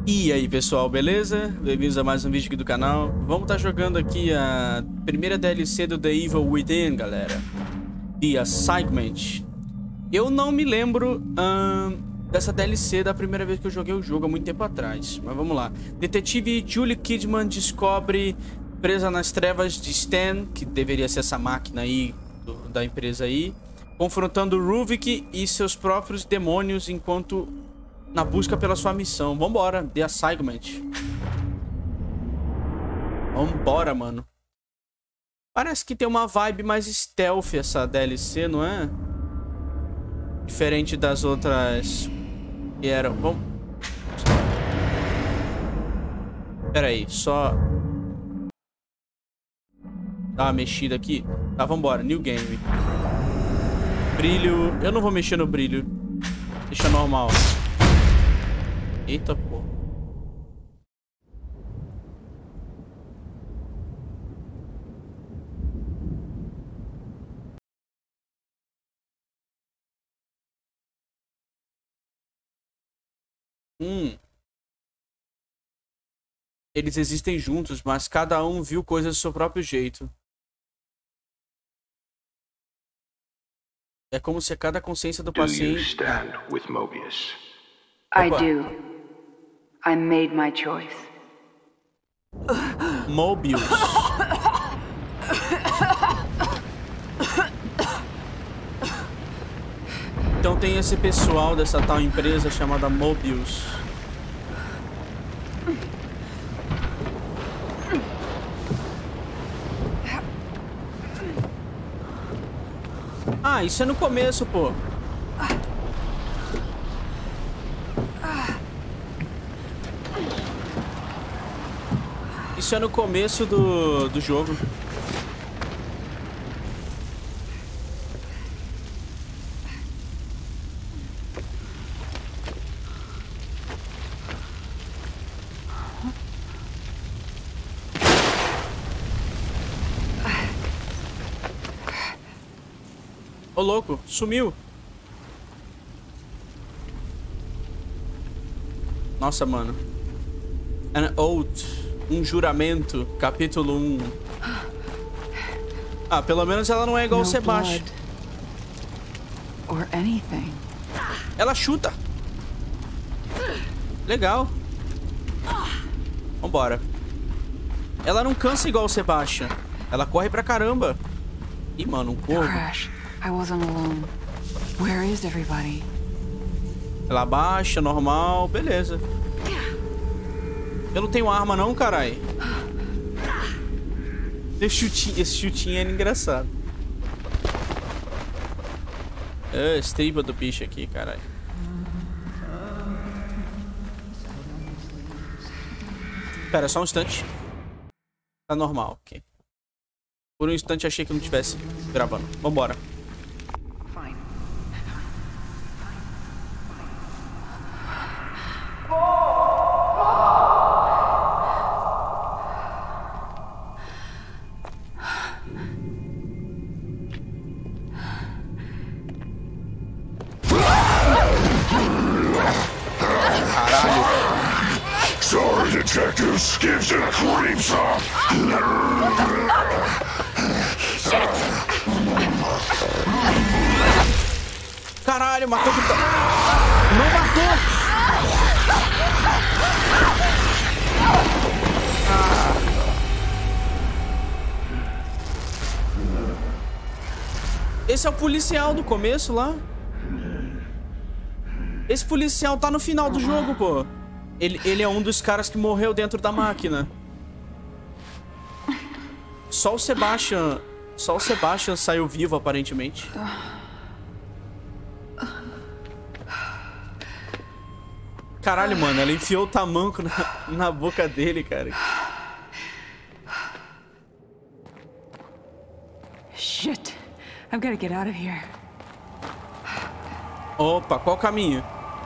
E aí pessoal, beleza? Bem-vindos a mais um vídeo aqui do canal. Vamos estar jogando aqui a primeira DLC do The Evil Within, galera. The Assignment. Eu não me lembro dessa DLC da primeira vez que eu joguei o jogo, há muito tempo atrás. Mas vamos lá. Detetive Julie Kidman descobre, presa nas trevas de Stan, que deveria ser essa máquina aí, da empresa aí, confrontando Ruvik e seus próprios demônios enquanto... na busca pela sua missão. Vambora, The Assignment. Vambora, mano. Parece que tem uma vibe mais stealth essa DLC, não é? Diferente das outras que eram. Vamos... Pera aí, só... dar uma mexida aqui. Tá, vambora, New Game. Brilho... eu não vou mexer no brilho. Deixa normal. Eita, pô. Eles existem juntos, mas cada um viu coisas do seu próprio jeito. É como se a cada consciência do paciente... I do. I made my choice. Mobius. Então tem esse pessoal dessa tal empresa chamada Mobius. Ah, isso é no começo, pô. Isso é no começo do jogo. Ô, louco, sumiu. Nossa, mano. An Oath. Um juramento, capítulo 1. Ah, pelo menos ela não é igual o Sebastian. Ela chuta. Legal. Vambora. Ela não cansa igual o Sebastian. Ela corre pra caramba. Ih, mano, um corvo. Ela abaixa, normal, beleza. Eu não tenho arma não, carai. Esse chutinho era engraçado. Estriba do bicho aqui, carai. Pera, só um instante. Tá normal, ok. Por um instante achei que não tivesse gravando. Vambora. Detectives gives it a cream song. Caralho, matou que... Não matou! Esse é o policial do começo lá. Esse policial tá no final do jogo, pô. Ele é um dos caras que morreu dentro da máquina. Só o Sebastian saiu vivo, aparentemente. Caralho, mano, ela enfiou o tamanco na boca dele, cara. Shit. I've got to get out of here. Opa, qual o caminho?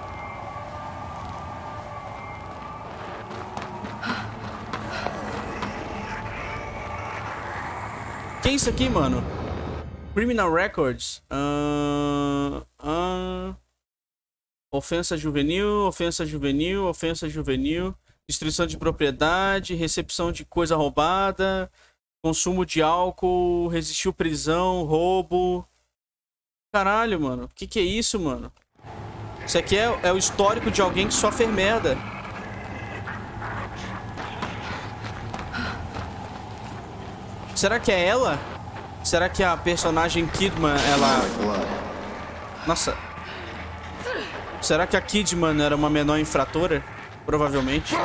Que é isso aqui, mano? Criminal Records. Ofensa juvenil, ofensa juvenil, ofensa juvenil. Destruição de propriedade, recepção de coisa roubada, consumo de álcool, resistiu prisão, roubo. Caralho, mano. Que é isso, mano? Isso aqui é o histórico de alguém que só fez merda. Será que é ela? Será que a personagem Kidman, ela... Nossa. Será que a Kidman era uma menor infratora? Provavelmente.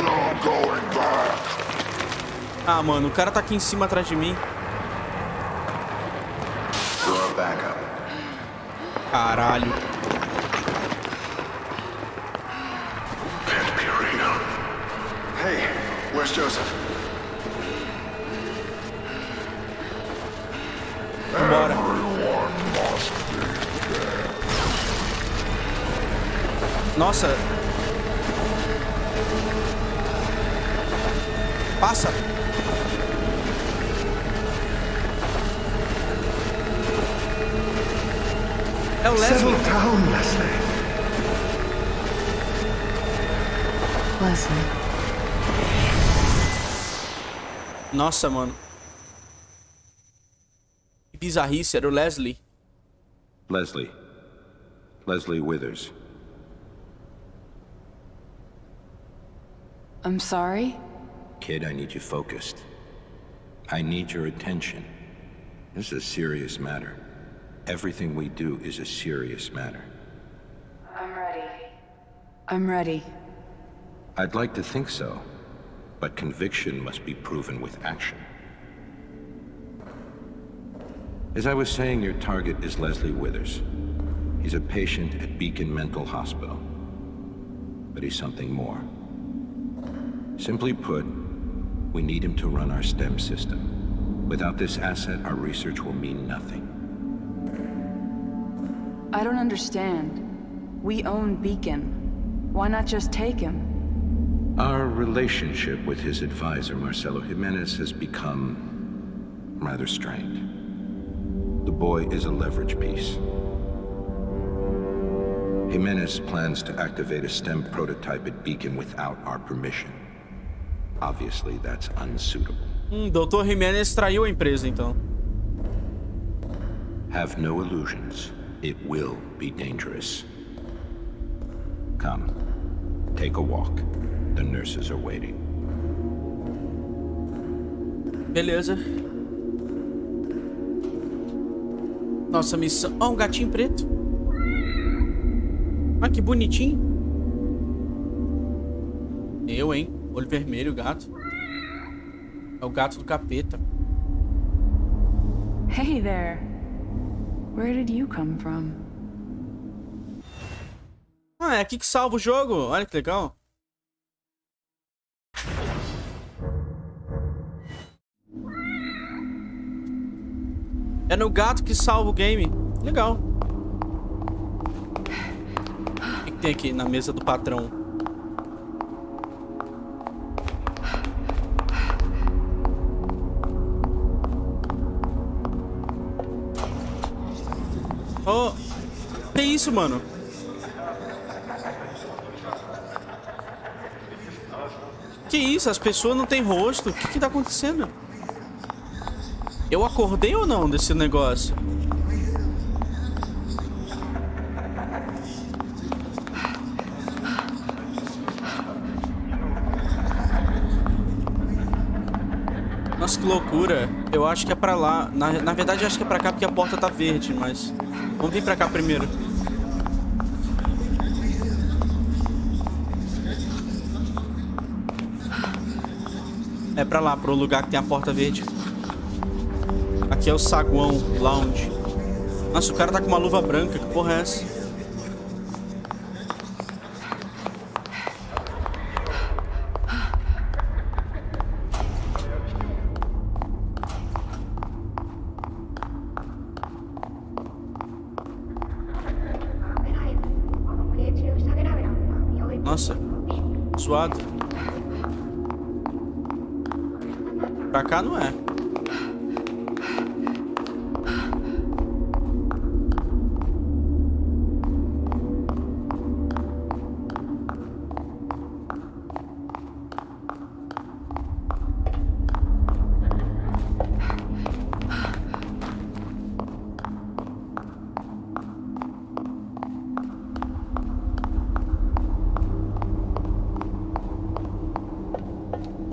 Ah, mano, o cara tá aqui em cima atrás de mim. Caralho. Hey, where's Joseph? Vambora. Nossa. Passa. É o Leslie. Settle down, Leslie. Leslie. Nossa, mano. Que bizarrice, era o Leslie. Leslie. Leslie Withers. I'm sorry? Kid, I need you focused. I need your attention. This is a serious matter. Everything we do is a serious matter. I'm ready. I'm ready. I'd like to think so, but conviction must be proven with action. As I was saying, your target is Leslie Withers. He's a patient at Beacon Mental Hospital. But he's something more. Simply put, we need him to run our STEM system. Without this asset, our research will mean nothing. I don't understand. We own Beacon. Why not just take him? Our relationship with his advisor, Marcelo Jimenez, has become rather strained. The boy is a leverage piece. Jimenez plans to activate a STEM prototype at Beacon without our permission. Obviously, that's unsuitable. Dr. Jimenez traiu a empresa, então. Have no illusions. It will be dangerous. Come, take a walk. The nurses are waiting. Beleza. Nossa missão... Ó, um gatinho preto. Ah, que bonitinho. Eu, hein? Olho vermelho, gato. É o gato do capeta. Hey there. Where did you come from? Ah, é aqui que salva o jogo. Olha que legal. É no gato que salva o game. Legal. O que tem aqui na mesa do patrão? Oh, que isso, mano? Que isso? As pessoas não têm rosto. O que tá acontecendo? Eu acordei ou não desse negócio? Nossa, que loucura. Eu acho que é pra lá. Na verdade, eu acho que é pra cá porque a porta tá verde, mas... Vamos vir pra cá primeiro. É pra lá, pro lugar que tem a porta verde. Aqui é o saguão, lounge. Nossa, o cara tá com uma luva branca. Que porra é essa? Nossa, suado. Pra cá não é.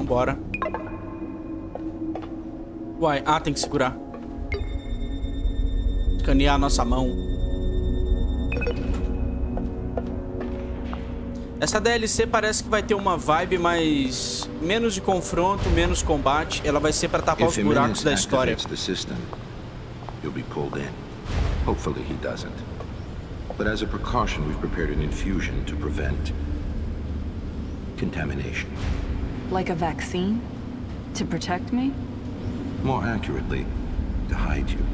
Vambora. Uai, tem que segurar. Escanear a nossa mão. Essa DLC parece que vai ter uma vibe mais... menos de confronto, menos combate. Ela vai ser para tapar os buracos da história. You'll be pulled in. Hopefully he doesn't. But as a precaution, we've prepared an infusion to prevent contamination. Like a vaccine? To protect me? More accurately, to hide you.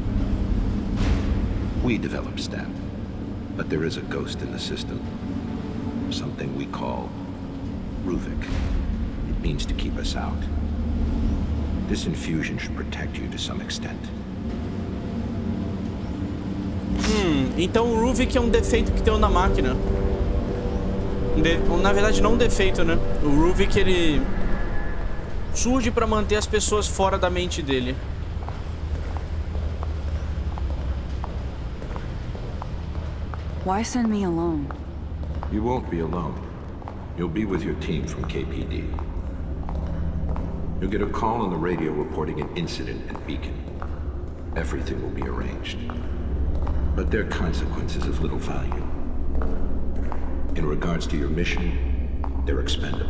We developed STAT, but there is a ghost in the system. Something we call Ruvik. It means to keep us out. This infusion should protect you to some extent. Então o Ruvik é um defeito que tem na máquina. Na verdade, não um defeito, né? O Ruvik, ele surge pra manter as pessoas fora da mente dele. Why send me alone? You won't be alone. You'll be with your team from KPD. You'll get a call on the radio reporting an incident at Beacon. Everything will be arranged. But there are consequences of little value. In regards to your mission, they're expendable.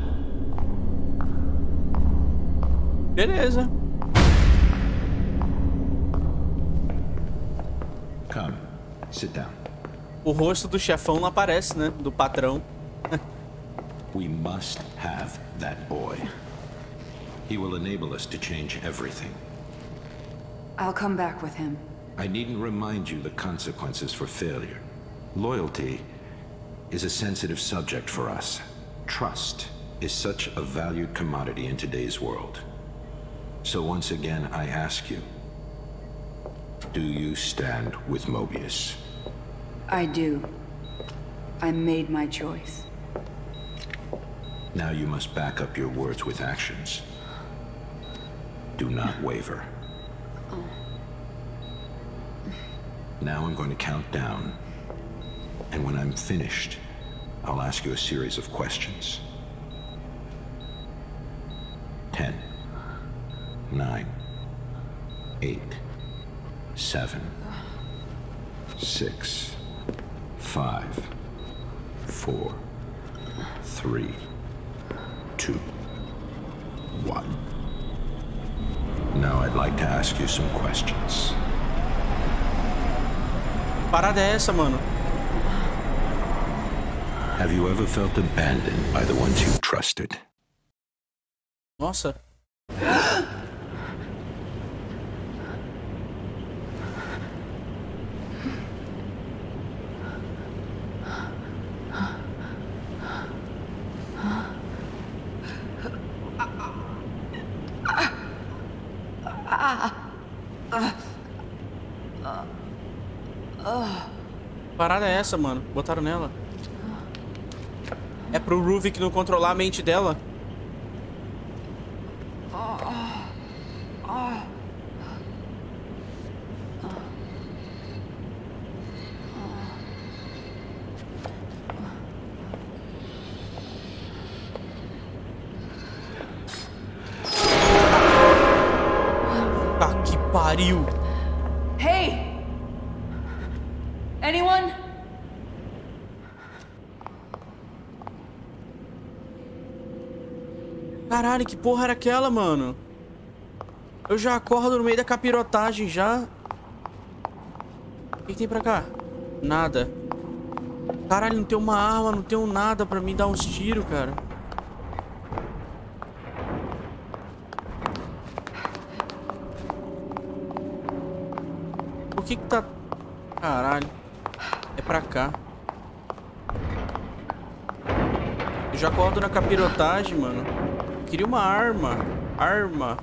Beleza. Come, sit down. O rosto do chefão não aparece, né? Do patrão. We must have that boy. He will enable us to change everything. I'll come back with him. I needn't remind you the consequences for failure. Loyalty is a sensitive subject for us. Trust is such a valued commodity in today's world. So once again, I ask you, do you stand with Mobius? I do. I made my choice. Now you must back up your words with actions. Do not waver. Now I'm going to count down. And when I'm finished, I'll ask you a series of questions. 10, 9, 8, 7, 6, 5, 4, 3, 2, 1. Now I'd like to ask you some questions. Parada é essa, mano? Have you ever felt abandoned by the ones you trusted? Nossa. Parada é essa, mano? Botaram nela. É pro Ruvik não controlar a mente dela. Tá que pariu. Hey! Anyone? Caralho, que porra era aquela, mano? Eu já acordo no meio da capirotagem, já. O que tem pra cá? Nada. Caralho, não tem uma arma, não tem nada pra mim dar uns tiros, cara. Por que que tá... Caralho. É pra cá. Eu já acordo na capirotagem, mano. Eu queria uma arma. Arma.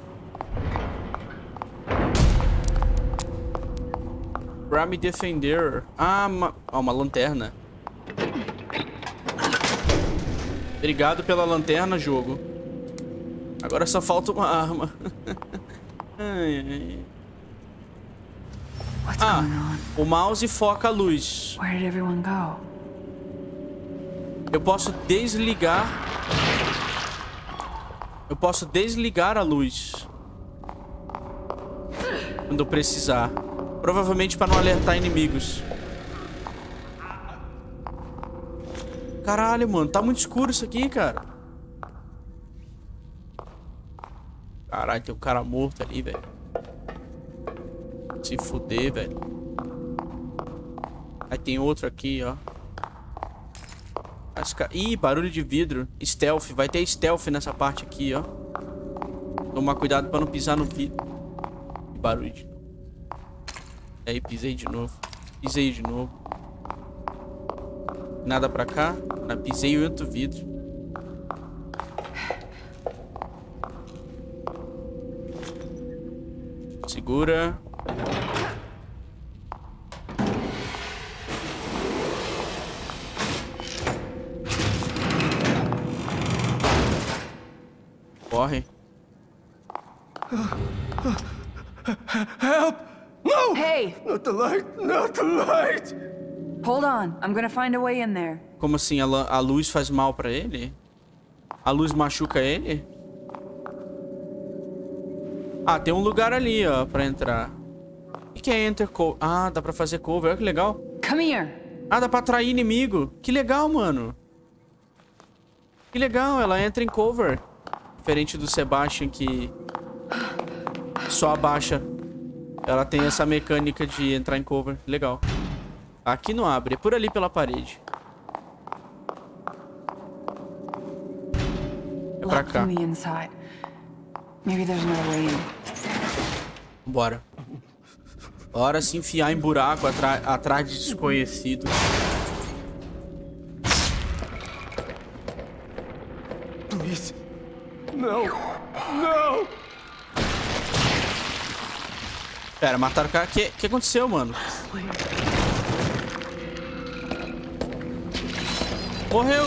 Pra me defender. Ah, uma lanterna. Obrigado pela lanterna, jogo. Agora só falta uma arma. Ai, ai. Ah, o mouse foca a luz. Where did everyone go? Eu posso desligar Eu posso desligar a luz quando eu precisar. Provavelmente para não alertar inimigos. Caralho, mano. Tá muito escuro isso aqui, cara. Caralho, tem um cara morto ali, velho. Se fuder, velho. Aí tem outro aqui, ó. Ih, barulho de vidro. Stealth. Vai ter stealth nessa parte aqui, ó. Tomar cuidado pra não pisar no vidro. Que barulho de novo. Aí, pisei de novo. Pisei de novo. Nada pra cá. Pisei em outro vidro. Segura. Corre. Help! No! Hey! Not the light! Not the light! Hold on. I'm gonna find a way in there. Como assim? A luz faz mal pra ele? A luz machuca ele? Ah, tem um lugar ali, ó, pra entrar. O que é enter cover? Ah, dá pra fazer cover. Olha que legal. Come here. Ah, dá pra atrair inimigo. Que legal, mano. Que legal, ela entra em cover. Diferente do Sebastian, que só abaixa. Ela tem essa mecânica de entrar em cover. Legal. Aqui não abre, é por ali pela parede. É pra cá. Bora. Bora se enfiar em buraco atrás de desconhecido. Please. No. No. Pera, mataram o cara. O que aconteceu, mano? Morreu!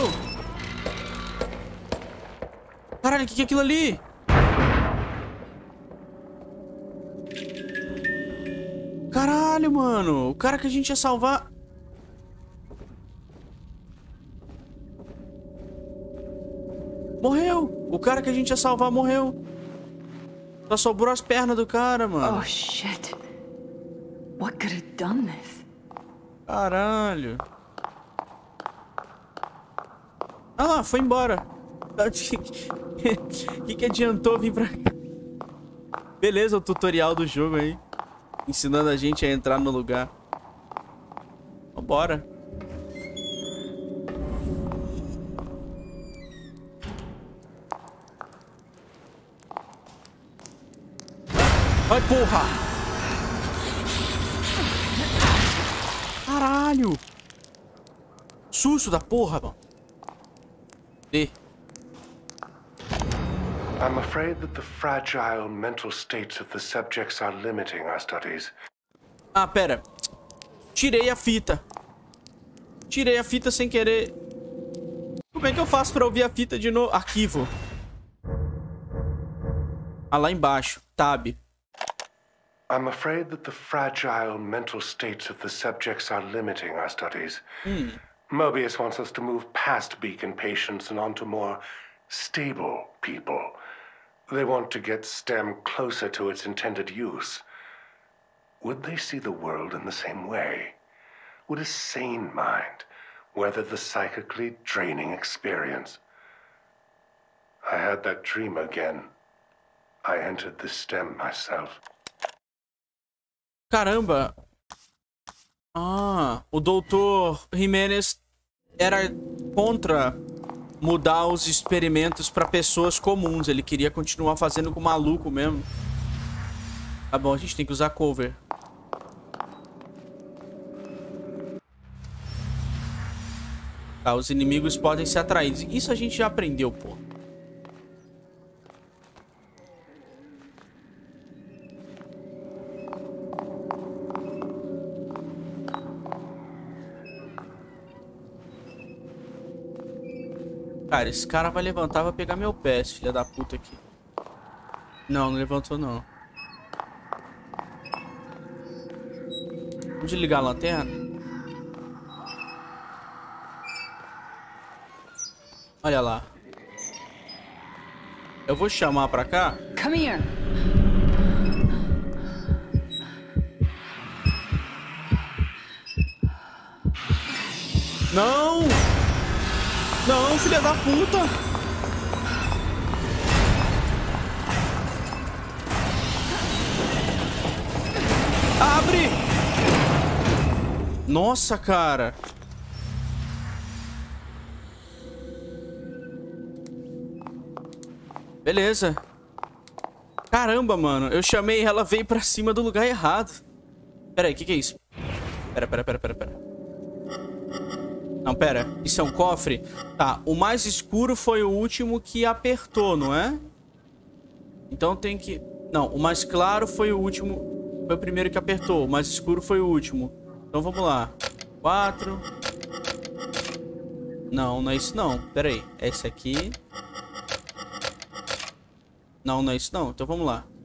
Caralho, o que é aquilo ali? Caralho, mano. O cara que a gente ia salvar... Morreu! O cara que a gente ia salvar morreu. Só sobrou as pernas do cara, mano. Oh, shit. What could have done this? Caralho. Ah, foi embora. Que adiantou vir pra cá? Beleza, o tutorial do jogo aí. Ensinando a gente a entrar no lugar. Vambora. Ai, porra! Caralho! Susto da porra, mano. I'm afraid that the fragile mental states of the subjects are limiting our studies. Ah, pera. Tirei a fita. Tirei a fita sem querer. Como é que eu faço pra ouvir a fita de novo? Arquivo. Ah, lá embaixo. Tab. I'm afraid that the fragile mental states of the subjects are limiting our studies. Mobius wants us to move past Beacon patients and onto more stable people. They want to get STEM closer to its intended use. Would they see the world in the same way? Would a sane mind weather the psychically draining experience? I had that dream again. I entered the STEM myself. Caramba. Ah, o Dr. Jimenez era contra mudar os experimentos para pessoas comuns. Ele queria continuar fazendo com o maluco mesmo. Tá bom, a gente tem que usar cover. Tá, os inimigos podem ser atraídos. Isso a gente já aprendeu, pô. Cara, esse cara vai levantar e vai pegar meu pé, esse filho da puta aqui. Não, não levantou não. Vamos desligar a lanterna? Olha lá. Eu vou chamar pra cá. Come here. Não! Não, filha da puta! Abre! Nossa, cara! Beleza. Caramba, mano. Eu chamei e ela veio pra cima do lugar errado. Pera aí, o que é isso? Pera. Não, pera. Isso é um cofre? Tá, o mais escuro foi o último que apertou, não é? Então tem que... Não, o mais claro foi o último... Foi o primeiro que apertou. O mais escuro foi o último. Então vamos lá. 4. Não, não é isso não. Pera aí. É esse aqui. Não, não é isso não. Então vamos lá.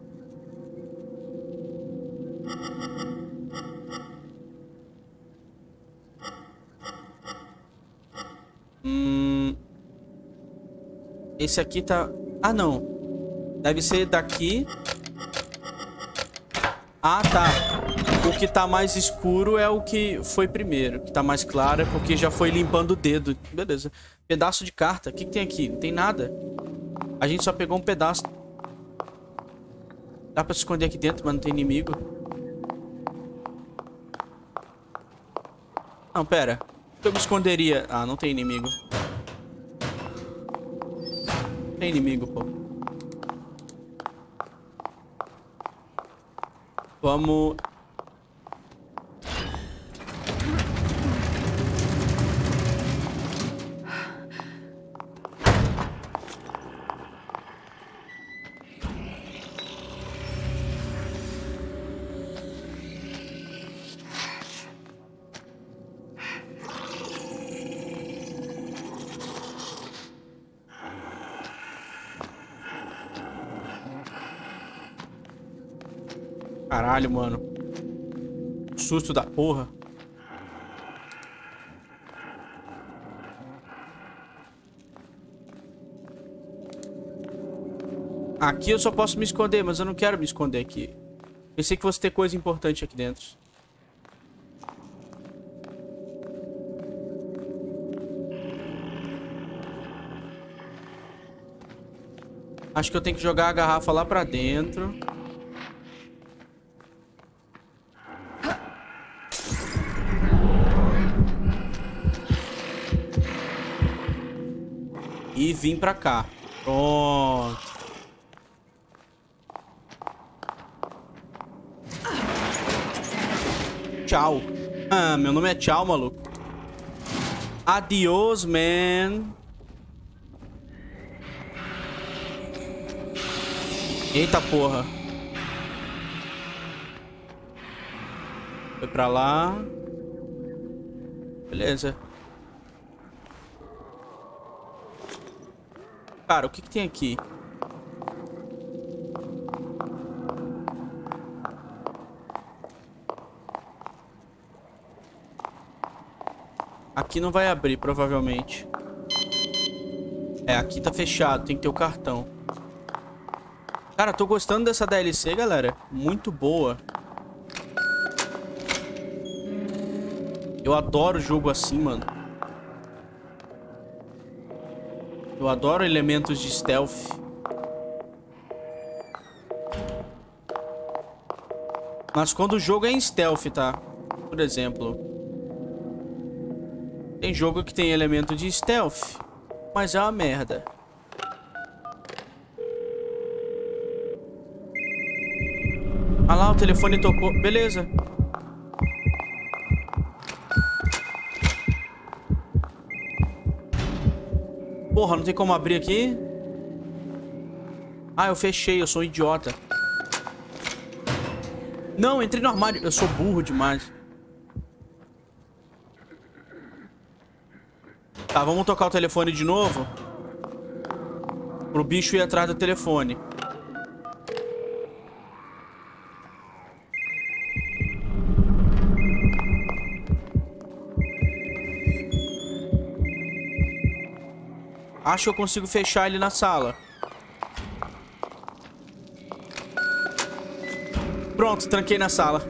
Esse aqui tá... Ah, não. Deve ser daqui. Ah, tá. O que tá mais escuro é o que foi primeiro. O que tá mais claro é porque já foi limpando o dedo. Beleza. Pedaço de carta. O que tem aqui? Não tem nada. A gente só pegou um pedaço. Dá pra se esconder aqui dentro, mas não tem inimigo. Não, pera. Eu me esconderia... Ah, não tem inimigo. Tem inimigo, pô. Vamos... Caralho, mano. Susto da porra. Aqui eu só posso me esconder, mas eu não quero me esconder aqui. Pensei que fosse ter coisa importante aqui dentro. Acho que eu tenho que jogar a garrafa lá pra dentro. E vim pra cá. Pronto. Tchau. Ah, meu nome é Tchau, maluco. Adiós, man. Eita porra. Foi pra lá. Beleza. Cara, o que tem aqui? Aqui não vai abrir, provavelmente. É, aqui tá fechado. Tem que ter o cartão. Cara, tô gostando dessa DLC, galera. Muito boa. Eu adoro jogo assim, mano. Eu adoro elementos de stealth. Mas quando o jogo é em stealth, tá? Por exemplo. Tem jogo que tem elemento de stealth, mas é uma merda. Ah lá, o telefone tocou. Beleza. Porra, não tem como abrir aqui? Ah, eu fechei, eu sou um idiota. Não, entrei no armário. Eu sou burro demais. Tá, vamos tocar o telefone de novo. Pro bicho ir atrás do telefone. Acho que eu consigo fechar ele na sala. Pronto, tranquei na sala.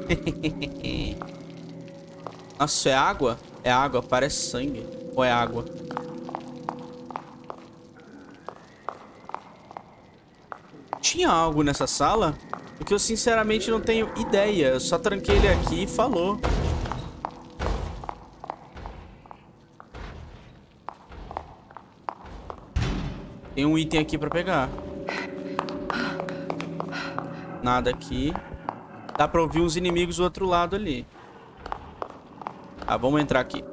Nossa, é água? É água, parece sangue. Ou é água? Tinha algo nessa sala? Porque eu sinceramente não tenho ideia. Eu só tranquei ele aqui e falou. Tem um item aqui pra pegar. Nada aqui. Dá pra ouvir uns inimigos do outro lado ali. Ah, vamos entrar aqui.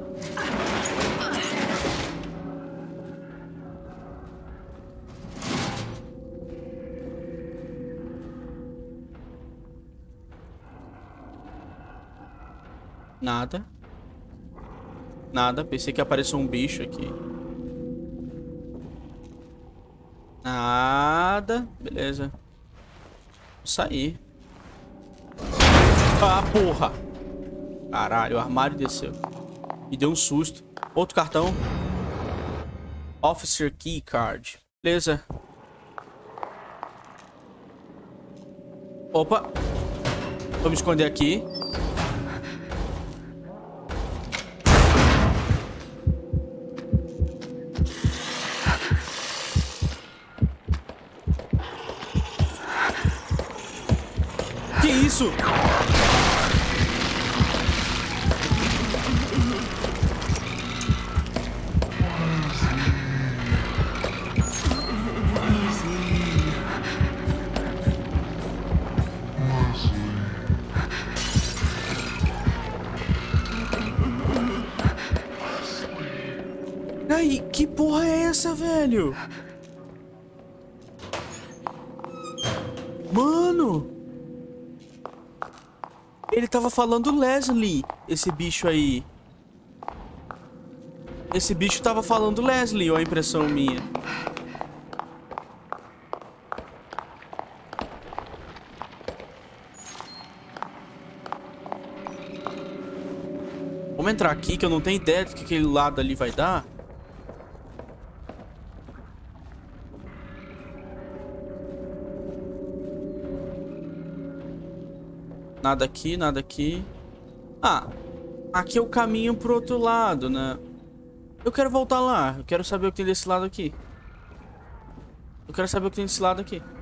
Nada. Nada. Pensei que apareceu um bicho aqui. Nada. Beleza. Vou sair. Ah, porra. Caralho, o armário desceu. Me deu um susto. Outro cartão. Officer Key Card. Beleza. Opa. Vou me esconder aqui. Que isso? Aí, que porra é essa, velho? Mano! Ele tava falando Leslie, esse bicho aí. Esse bicho tava falando Leslie, ou a impressão minha? Vamos entrar aqui, que eu não tenho ideia do que aquele lado ali vai dar. Nada aqui, nada aqui. Ah, aqui é o caminho pro outro lado, né? Eu quero voltar lá. Eu quero saber o que tem desse lado aqui. Eu quero saber o que tem desse lado aqui.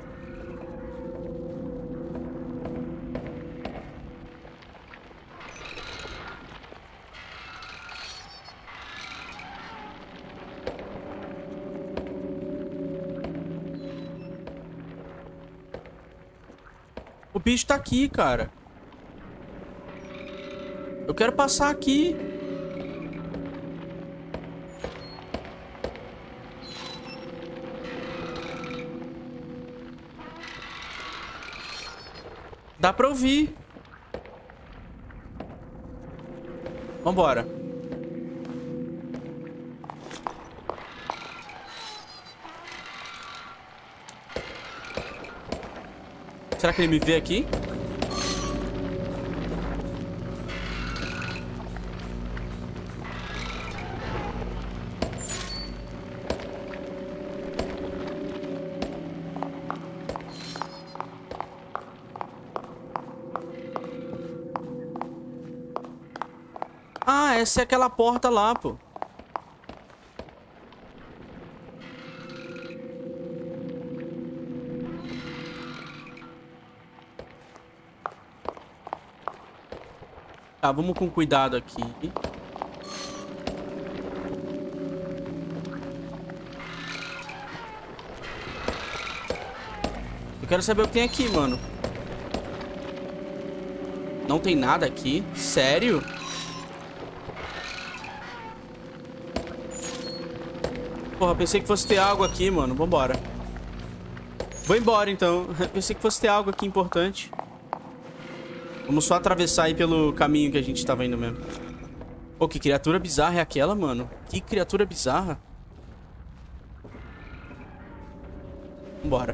O bicho tá aqui, cara. Eu quero passar aqui. Dá pra ouvir. Vambora. Será que ele me vê aqui? Ah, essa é aquela porta lá, pô. Tá, vamos com cuidado aqui. Eu quero saber o que tem aqui, mano. Não tem nada aqui? Sério? Porra, pensei que fosse ter algo aqui, mano. Vambora. Vou embora, então. Pensei que fosse ter algo aqui importante. Vamos só atravessar aí pelo caminho que a gente tava indo mesmo. Pô, que criatura bizarra é aquela, mano? Que criatura bizarra. Vambora.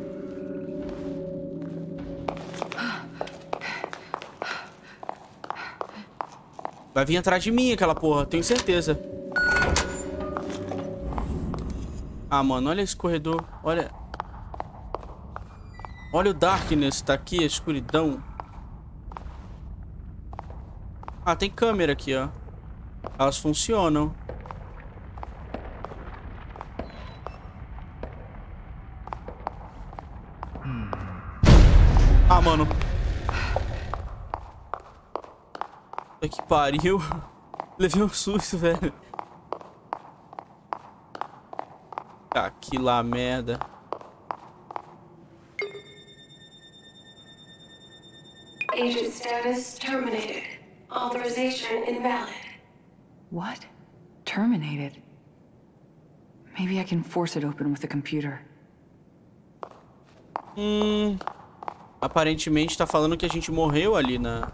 Vai vir atrás de mim aquela porra, tenho certeza. Ah, mano, olha esse corredor. Olha. Olha o Darkness, tá aqui, a escuridão. Ah, tem câmera aqui, ó. Elas funcionam. Ah, mano. Puta que pariu. Levei um susto, velho. Tá aqui lá, merda. Agent status terminated. Authorization invalid. What? Terminated? Maybe I can force it open with the computer. Aparentemente tá falando que a gente morreu ali na...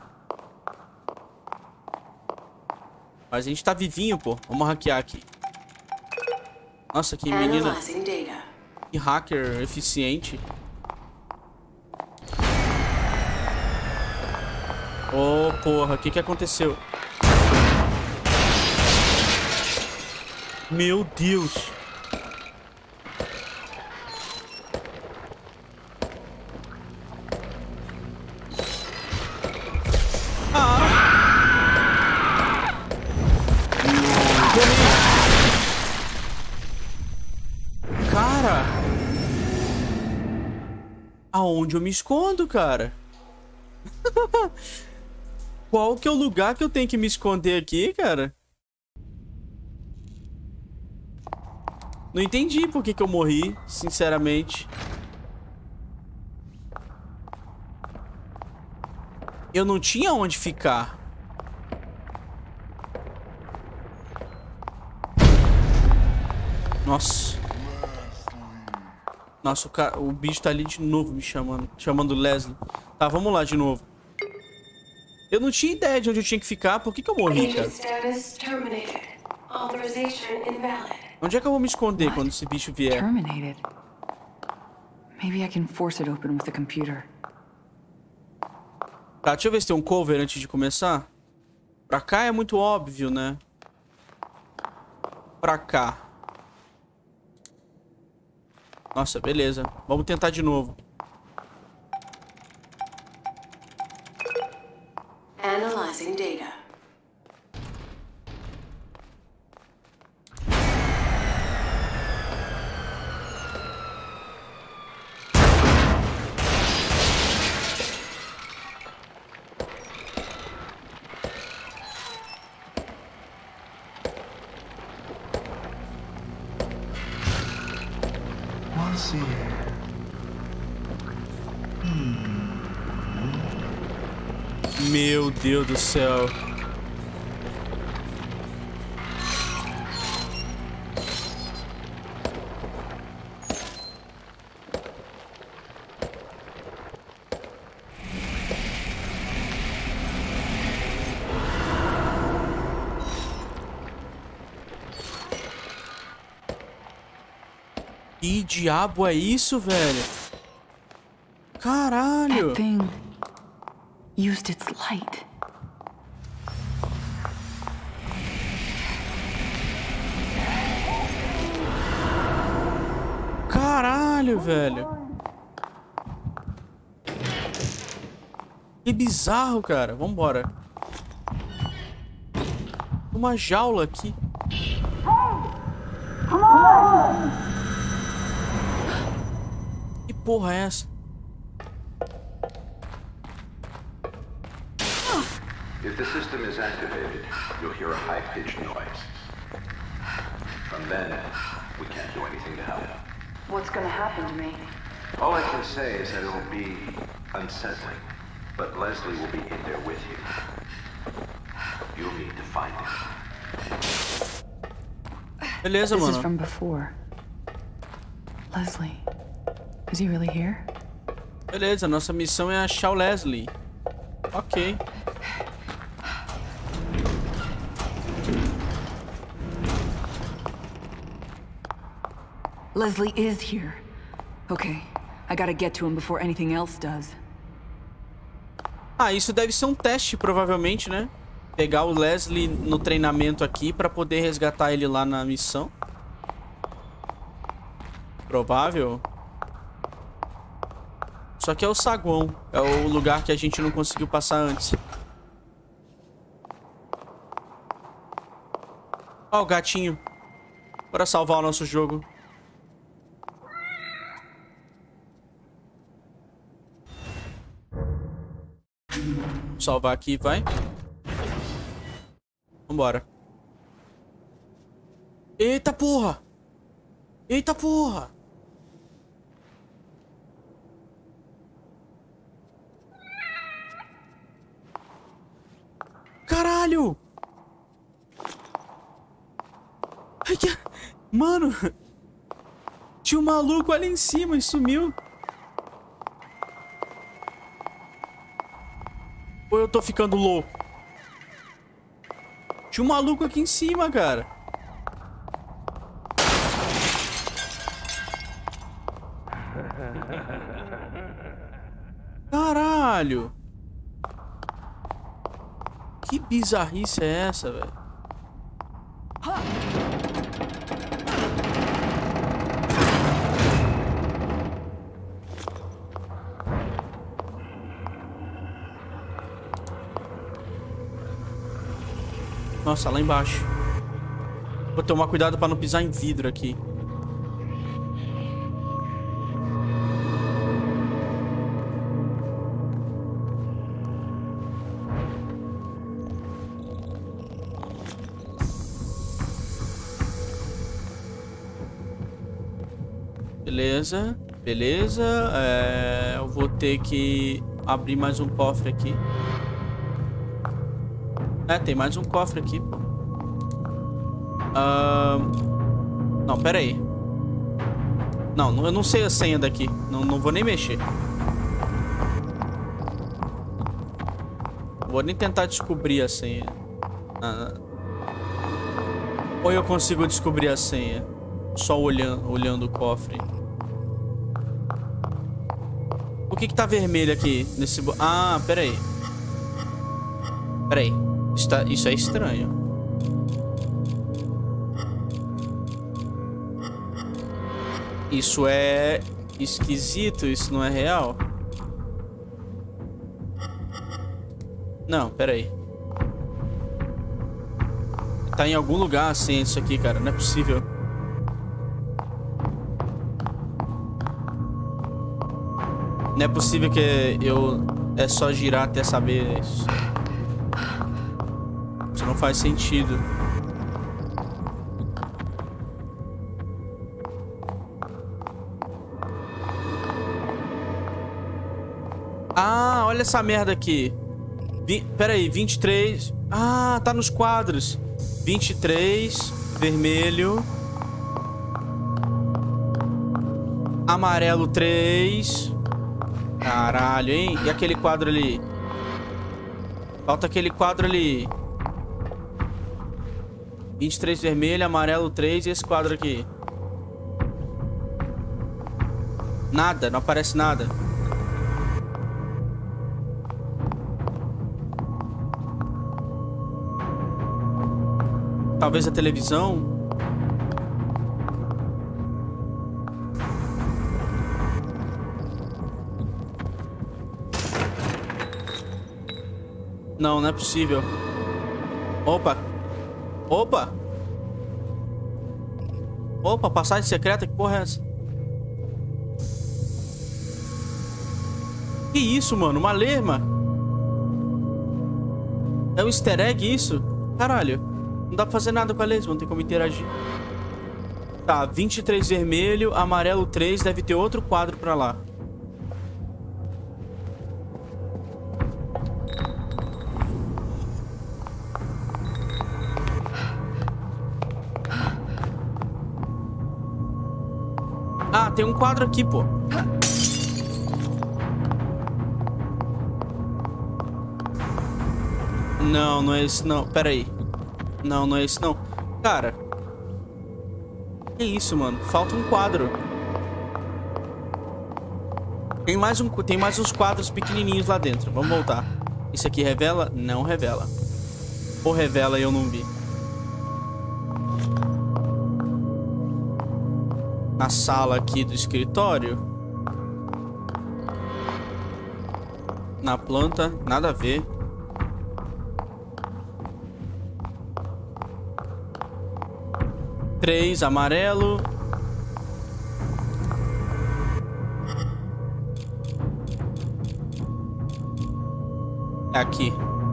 Mas a gente tá vivinho, pô. Vamos hackear aqui. Nossa, que menina... Que hacker eficiente. Oh, porra. O que que aconteceu? Meu Deus. Cara, aonde eu me escondo, cara? Qual que é o lugar que eu tenho que me esconder aqui, cara? Não entendi por que que eu morri, sinceramente. Eu não tinha onde ficar. Nossa. Nossa, o bicho tá ali de novo me chamando. Chamando Leslie. Tá, vamos lá de novo. Eu não tinha ideia de onde eu tinha que ficar. Por que que eu morri, cara? Onde é que eu vou me esconder quando esse bicho vier? Terminated. Maybe I can force it open with the computer. Tá, deixa eu ver se tem um cover antes de começar. Pra cá é muito óbvio, né? Pra cá. Nossa, beleza. Vamos tentar de novo. Analyzing data. Meu Deus do céu. Que diabo é isso, velho? Caralho. That thing used its light. Caralho, velho. Que bizarro, cara. Vambora. Uma jaula aqui. Que porra é essa? If the system is activated, you'll hear a high-pitched noise. From then, we can't do anything to help. What's gonna happen to me? All I can say is that it'll be unsettling, but Leslie will be in there with you. You'll need to find him. Beleza, This is mano. from before. Leslie, is he really here? Beleza, nossa missão é achar o Leslie. Ok. Leslie is here. Okay, I gotta get to him before anything else does. Ah, isso deve ser um teste, provavelmente, né? Pegar o Leslie no treinamento aqui pra poder resgatar ele lá na missão. Só que é o saguão. É o lugar que a gente não conseguiu passar antes. Ó, o gatinho. Bora salvar o nosso jogo. Vou salvar aqui, vai. Vambora. Eita porra! Eita porra! Caralho! Ai, que... Mano! Tinha um maluco ali em cima e sumiu. Ou eu tô ficando louco? Tinha um maluco aqui em cima, cara. Caralho! Que bizarrice é essa, velho? Nossa, lá embaixo. Vou tomar cuidado pra não pisar em vidro aqui. Beleza, beleza. Eu vou ter que abrir mais um cofre aqui. Tem mais um cofre aqui. Não, pera aí. Não, eu não sei a senha daqui. Não vou nem mexer. Vou nem tentar descobrir a senha. Ou eu consigo descobrir a senha só olhando o cofre. O que tá vermelho aqui nesse... Ah, pera aí. Pera aí. Isso é estranho. Isso é esquisito. Isso não é real. Não, pera aí. Tá em algum lugar assim isso aqui, cara. Não é possível. Não é possível que eu... É só girar até saber isso. Isso não faz sentido. Ah, olha essa merda aqui. Pera aí, 23... Ah, tá nos quadros. 23, vermelho. Amarelo 3. Caralho, hein? E aquele quadro ali? Falta aquele quadro ali. 23 vermelho, amarelo 3 e esse quadro aqui. Nada, não aparece nada. Talvez a televisão. Não, não é possível. Opa. Opa. Opa, passagem secreta, que porra é essa? Que isso, mano? Uma lema? É um easter egg isso? Caralho. Não dá pra fazer nada com a lesma, não tem como interagir. Tá, 23 vermelho, amarelo 3, deve ter outro quadro pra lá. Ah, tem um quadro aqui, pô. Não, não é esse não. Pera aí. Não, não é esse não. Cara. Que isso, mano? Falta um quadro. Tem mais uns quadros pequenininhos lá dentro. Vamos voltar. Isso aqui revela? Não revela. Ou revela e eu não vi. Na sala aqui do escritório. Na planta, nada a ver. Três, amarelo. É aqui.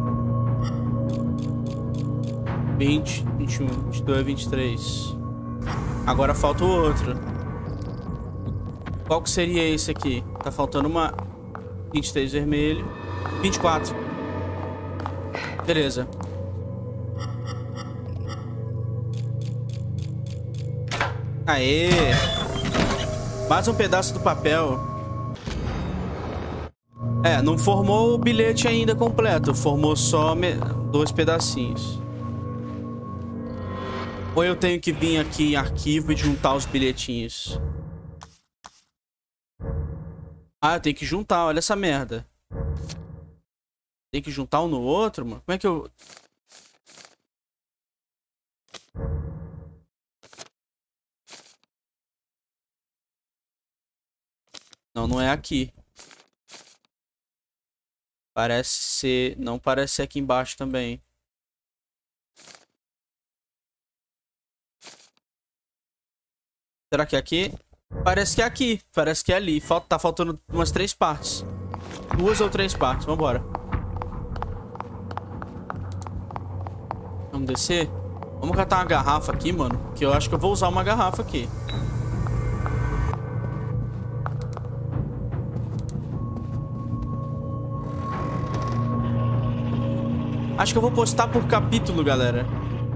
20, 21, 22, 23. Agora falta o outro. Qual que seria esse aqui? Tá faltando uma... 23 vermelho. 24. Beleza. Aê! Mais um pedaço do papel. É, não formou o bilhete ainda completo. Formou só 2 pedacinhos. Ou eu tenho que vir aqui em arquivo e juntar os bilhetinhos? Ah, eu tenho que juntar, olha essa merda. Tem que juntar um no outro, mano? Como é que eu... Não, não é aqui. Parece ser... Não parece ser aqui embaixo também. Será que é aqui? Parece que é aqui. Parece que é ali. Tá faltando umas 3 partes. 2 ou 3 partes. Vambora. Vamos descer? Vamos catar uma garrafa aqui, mano. Que eu acho que eu vou usar uma garrafa aqui. Acho que eu vou postar por capítulo, galera.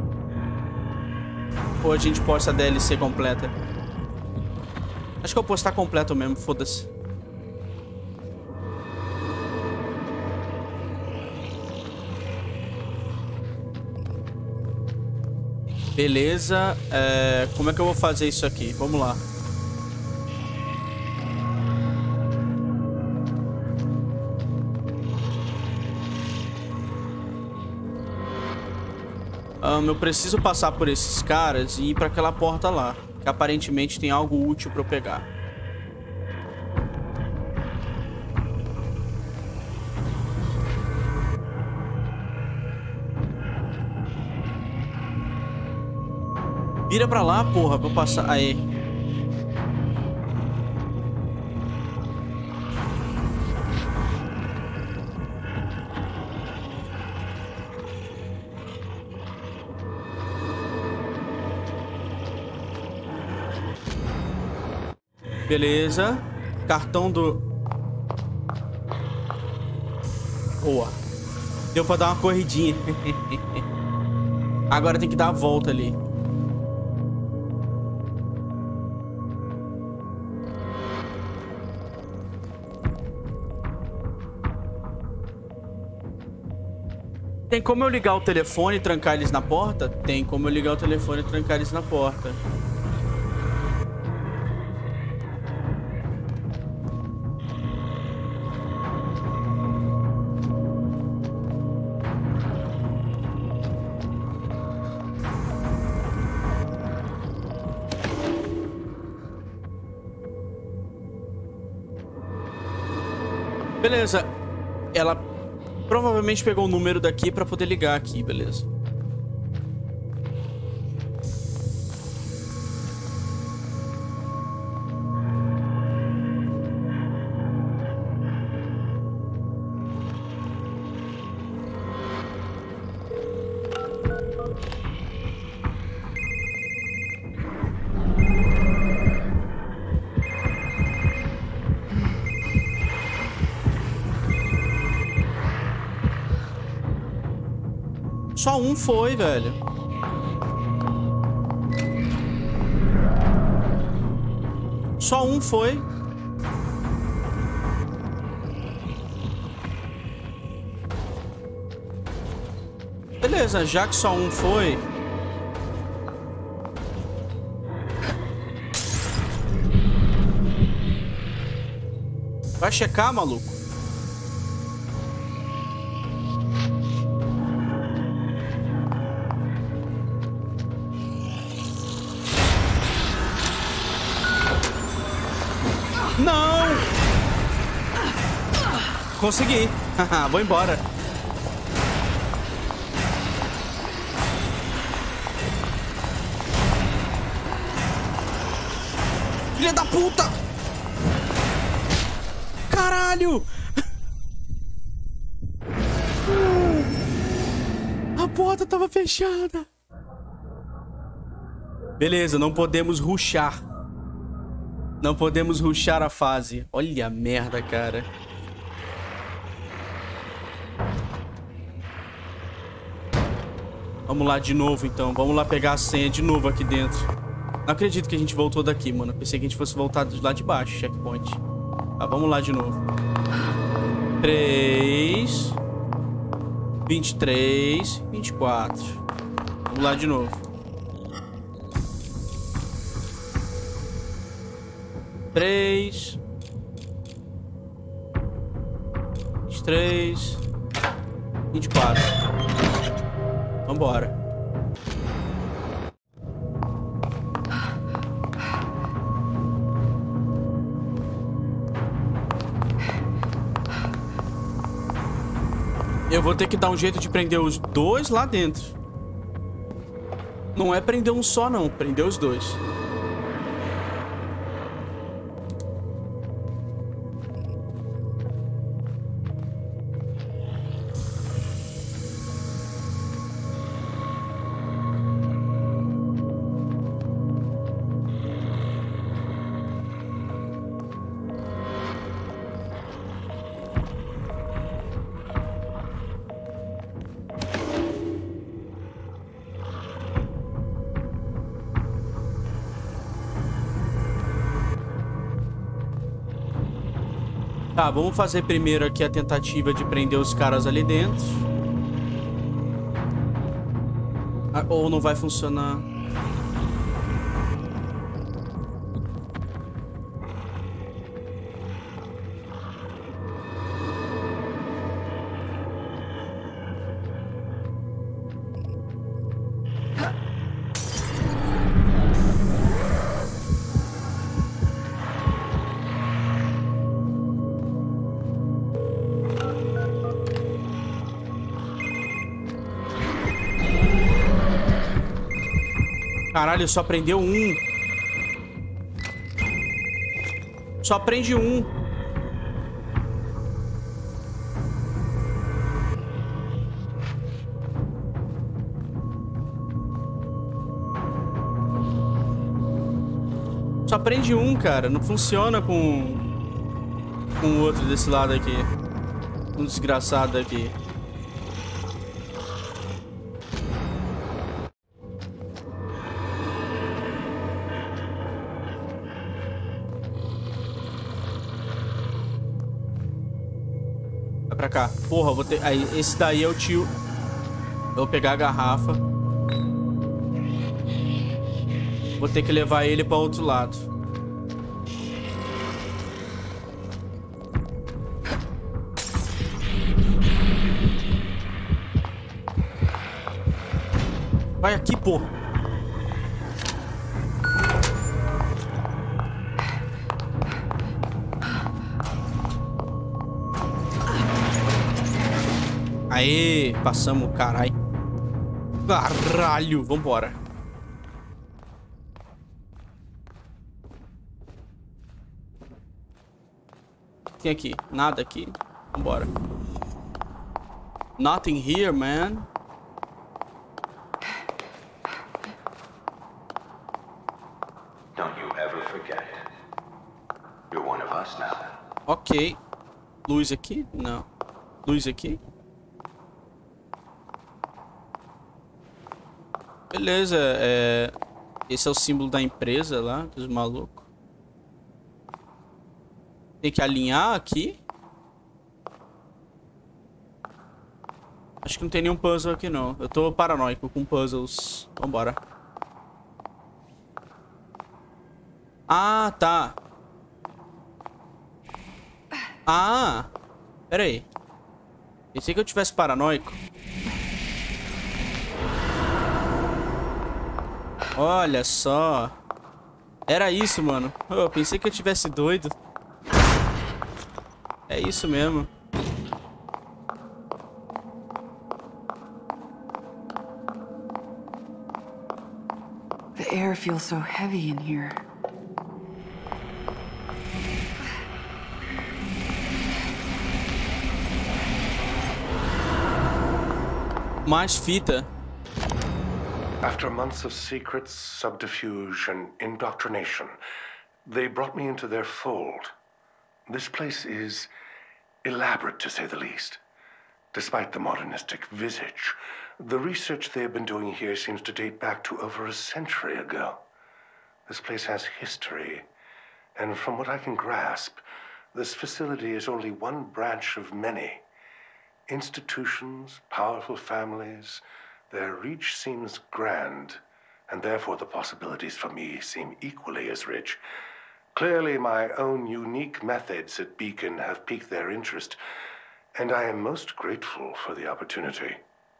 Ou a gente posta a DLC completa. Acho que eu vou postar completo mesmo, foda-se. Beleza. Como é que eu vou fazer isso aqui? Vamos lá. Eu preciso passar por esses caras e ir pra aquela porta lá. Que aparentemente tem algo útil pra eu pegar. Vira pra lá, porra, pra eu passar. Aí. Beleza. Cartão do... Boa. Deu pra dar uma corridinha. Agora tem que dar a volta ali. Tem como eu ligar o telefone e trancar eles na porta? Tem como eu ligar o telefone e trancar eles na porta. Beleza. Ela provavelmente pegou o número daqui pra poder ligar aqui, beleza. Só um foi, velho. Só um foi. Beleza, já que só um foi... Vai checar, maluco? Não! Consegui. Vou embora. Filha da puta! Caralho! A porta tava fechada. Beleza, não podemos rushar. Não podemos rushar a fase. Olha a merda, cara. Vamos lá de novo, então. Vamos lá pegar a senha de novo aqui dentro. Não acredito que a gente voltou daqui, mano. Pensei que a gente fosse voltar de lá de baixo, checkpoint. Tá, vamos lá de novo. 3... 23... 24. Vamos lá de novo. 3... 23... 24. Vambora. Eu vou ter que dar um jeito de prender os dois lá dentro. Não é prender um só, não. Prender os dois. Tá, vamos fazer primeiro aqui a tentativa de prender os caras ali dentro. Ah, ou não vai funcionar. Caralho, só prendeu um. Só prende um. Só prende um, cara. Não funciona com o outro desse lado aqui. Um desgraçado aqui. Pra cá. Porra, eu vou ter... Aí, esse daí é o tio. Eu vou pegar a garrafa. Vou ter que levar ele pra outro lado. Vai aqui, pô. Aê, passamos, caralho. Caralho, vambora. Tem aqui, nada aqui. Vambora. Nothing here, man. Don't you ever forget it. You're one of us now. Ok. Luz aqui? Não. Luz aqui? Beleza, esse é o símbolo da empresa lá, dos malucos. Tem que alinhar aqui. Acho que não tem nenhum puzzle aqui, não. Eu tô paranoico com puzzles. Vambora. Ah, tá. Ah, pera aí. Pensei que eu tivesse paranoico. Olha só. Era isso, mano. Eu pensei que eu tivesse doido. É isso mesmo. air feels so heavy in here? Mais fita. After months of secrets, subterfuge, and indoctrination, they brought me into their fold. This place is elaborate, to say the least. Despite the modernistic visage, the research they have been doing here seems to date back to over a century ago. This place has history, and from what I can grasp, this facility is only one branch of many. Institutions, powerful families, their reach seems grand, and therefore the possibilities for me seem equally as rich. Clearly, my own unique methods at Beacon have piqued their interest, and I am most grateful for the opportunity.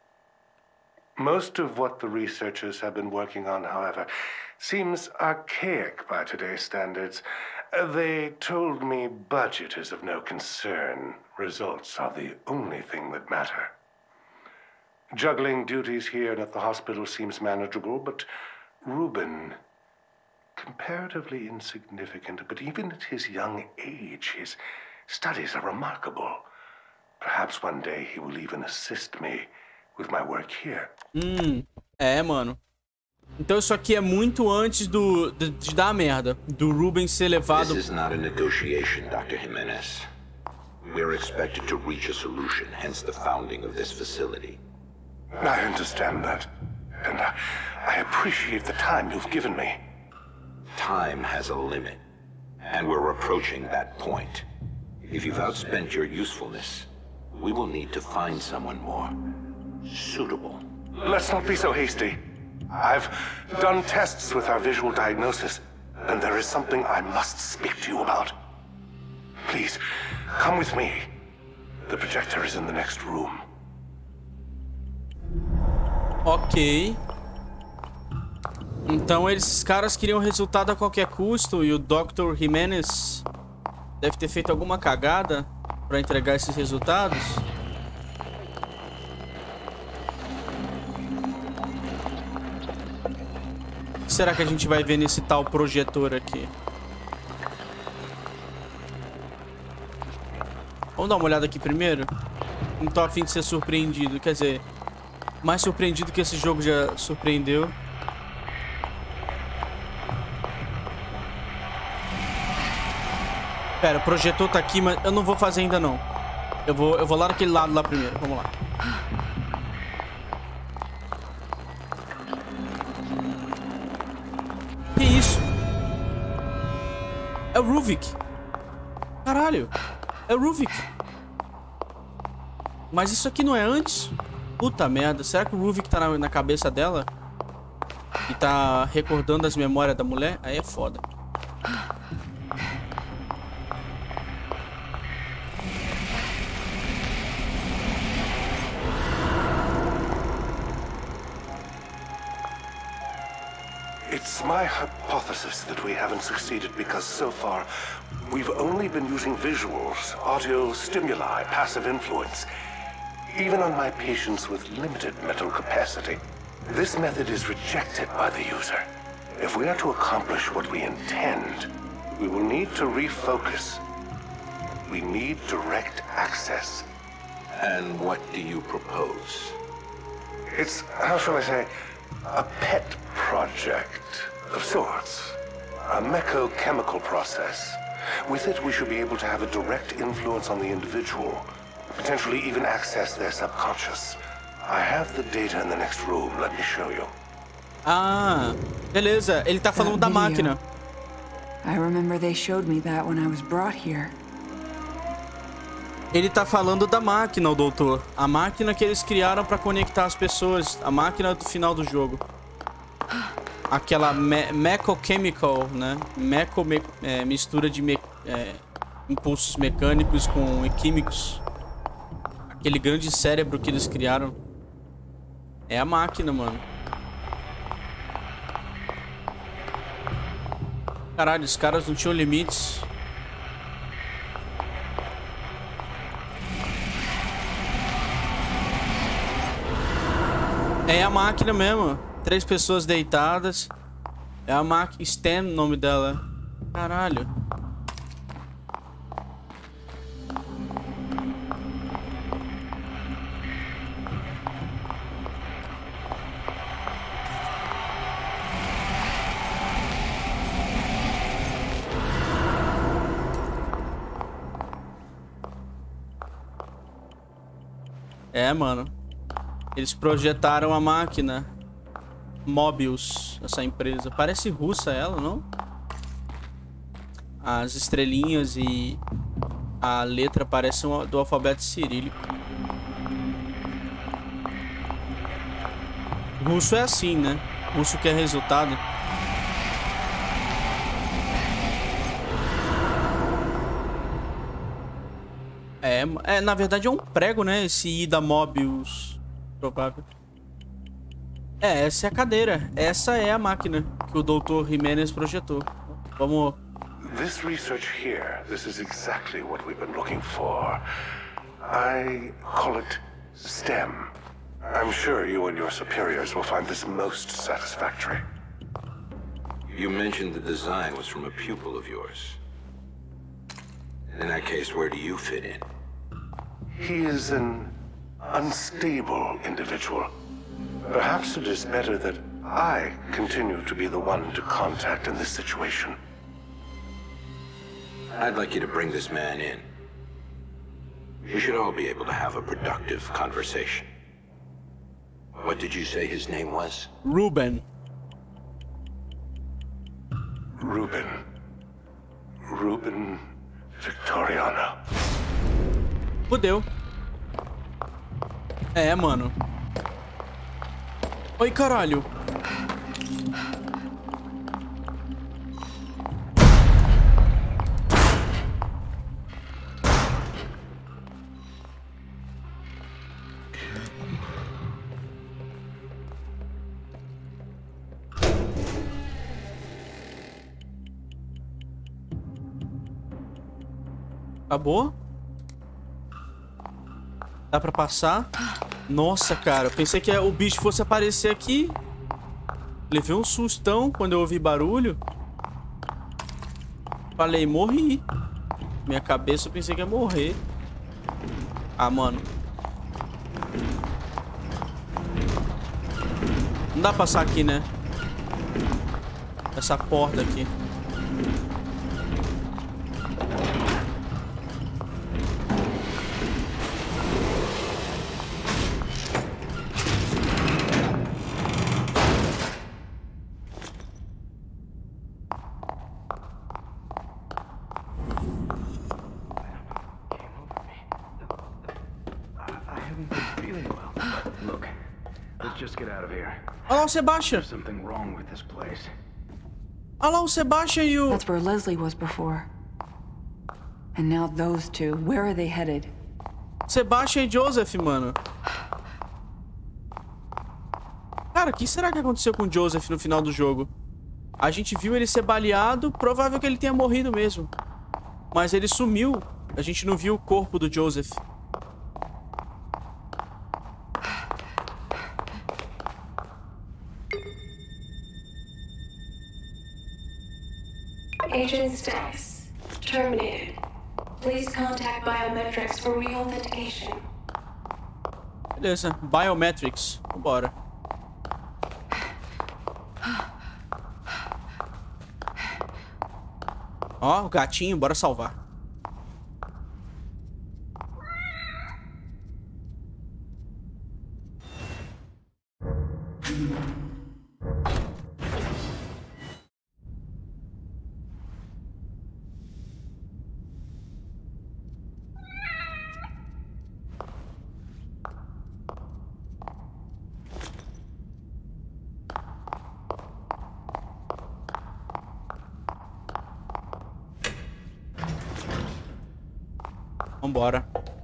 Most of what the researchers have been working on, however, seems archaic by today's standards. They told me budget is of no concern. Results are the only thing that matter. Juggling duties here and at the hospital seems manageable, but Ruben, comparatively insignificant, but even at his young age, his studies are remarkable. Perhaps one day he will even assist me with my work here. É, mano. Então isso aqui é muito antes de dar merda, do Ruben ser levado. This is not a negotiation, Dr. Jimenez. We're expected to reach a solution, hence the founding of this facility. I understand that, and I appreciate the time you've given me. Time has a limit, and we're approaching that point. If you've outspent your usefulness, we will need to find someone more suitable. Let's not be so hasty. I've done tests with our visual diagnosis, and there is something I must speak to you about. Please, come with me. The projector is in the next room. Ok. Então esses caras queriam resultado a qualquer custo e o Dr. Jimenez deve ter feito alguma cagada para entregar esses resultados. O que será que a gente vai ver nesse tal projetor aqui? Vamos dar uma olhada aqui primeiro? Não tô a fim de ser surpreendido, quer dizer, mais surpreendido que esse jogo já surpreendeu. Pera, o projetor tá aqui, mas eu não vou fazer ainda não. Eu vou lá naquele lado lá primeiro, vamos lá. Que isso? É o Ruvik. Caralho. É o Ruvik. Mas isso aqui não é antes? Puta merda. Será que o Ruvik tá na cabeça dela? E tá recordando as memórias da mulher? Aí é foda. It's my hypothesis that we haven't succeeded because so far we've only been using visuals, audio stimuli, passive influence, even on my patients with limited mental capacity. This method is rejected by the user. If we are to accomplish what we intend, we will need to refocus. We need direct access. And what do you propose? It's, how shall I say, a pet project of sorts. A mechochemical process. With it, we should be able to have a direct influence on the individual, potentially even access their subconscious. I have the data in the next room. Let me show you. Ah, beleza. Ele tá falando da máquina. I remember they showed me that when I was brought here. Ele tá falando da máquina, o doutor. A máquina que eles criaram pra conectar as pessoas. A máquina do final do jogo. Aquela mechochemical, né? Mistura de impulsos mecânicos com químicos. Aquele grande cérebro que eles criaram. É a máquina, mano. Caralho, os caras não tinham limites. É a máquina mesmo. 3 pessoas deitadas. É a máquina... Stan, o nome dela. Caralho. É, mano. Eles projetaram a máquina Mobius, essa empresa. Parece russa ela, não? As estrelinhas e a letra parecem do alfabeto cirílico. Russo é assim, né? Russo quer resultado. Na verdade é um prego, né? Esse Ida Mobius. Provável. Essa é a cadeira. Essa é a máquina que o Dr. Jimenez projetou. Vamos... This research here, this is exactly what we've been looking for. I call it STEM. I'm sure you and your superiors will find this most satisfactory. You mentioned the design was from a pupil of yours. In that case, where do you fit in? He is an unstable individual. Perhaps it is better that I continue to be the one to contact in this situation. I'd like you to bring this man in. We should all be able to have a productive conversation. What did you say his name was? Ruben. Ruben Victoriano. Fudeu. É, mano. Oi, caralho. Acabou? Dá pra passar? Nossa, cara, eu pensei que o bicho fosse aparecer aqui. Levei um sustão quando eu ouvi barulho. Falei, morri. Minha cabeça eu pensei que ia morrer. Ah, mano. Não dá pra passar aqui, né? Essa porta aqui. Olha lá o Sebastian. Olha lá o Sebastian e o... That's where Leslie was before. And now those two, where are they headed? Sebastian e Joseph, mano. Cara, o que será que aconteceu com o Joseph no final do jogo? A gente viu ele ser baleado, provável que ele tenha morrido mesmo. Mas ele sumiu. A gente não viu o corpo do Joseph. Agent status terminated. Please contact biometrics for reauthentication. Beleza, biometrics. Vambora. Ó, o gatinho, bora salvar. Vambora.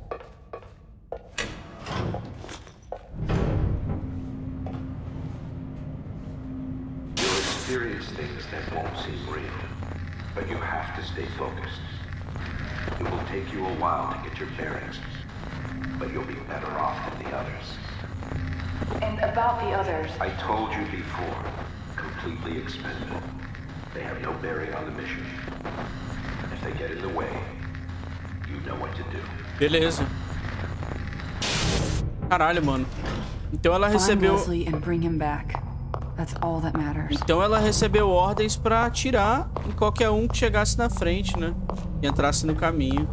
You'll experience things that won't seem real, but you have to stay focused. It will take you a while to get your bearings, but you'll be better off than the others. And about the others? I told you before, complete completely expendable. They have no bearing on the mission. If they get in the way, you know what to do. Beleza. Caralho, mano. Então ela Find recebeu... Leslie and bring him back. That's all that matters. Então ela recebeu ordens pra atirar em qualquer um que chegasse na frente, né? E entrasse no caminho.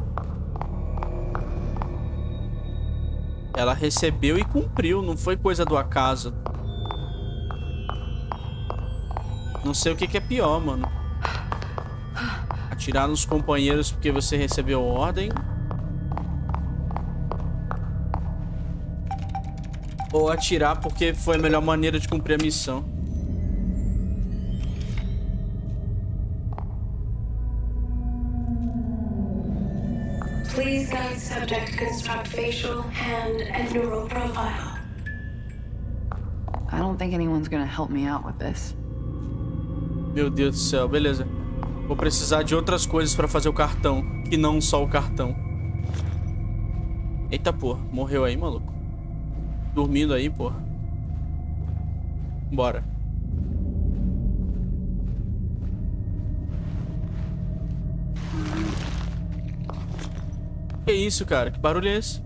Ela recebeu e cumpriu, não foi coisa do acaso. Não sei o que é pior, mano. Atirar nos companheiros porque você recebeu ordem. Ou atirar porque foi a melhor maneira de cumprir a missão. Please guide subject construct facial, hand, and neural profile. I don't think anyone's gonna help me out with this. Meu Deus do céu, beleza. Vou precisar de outras coisas pra fazer o cartão, que não só o cartão. Eita porra, morreu aí, maluco. Dormindo aí, porra. Bora. Que isso, cara? Que barulho é esse?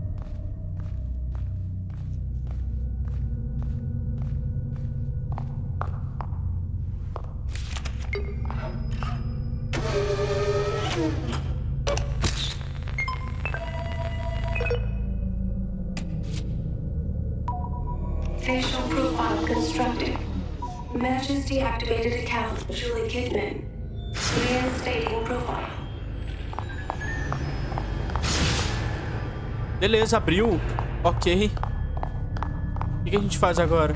Facial profile constructed. Matches deactivated account Julie Kidman. Reinstating profile. Beleza, abriu. Ok. O que a gente faz agora?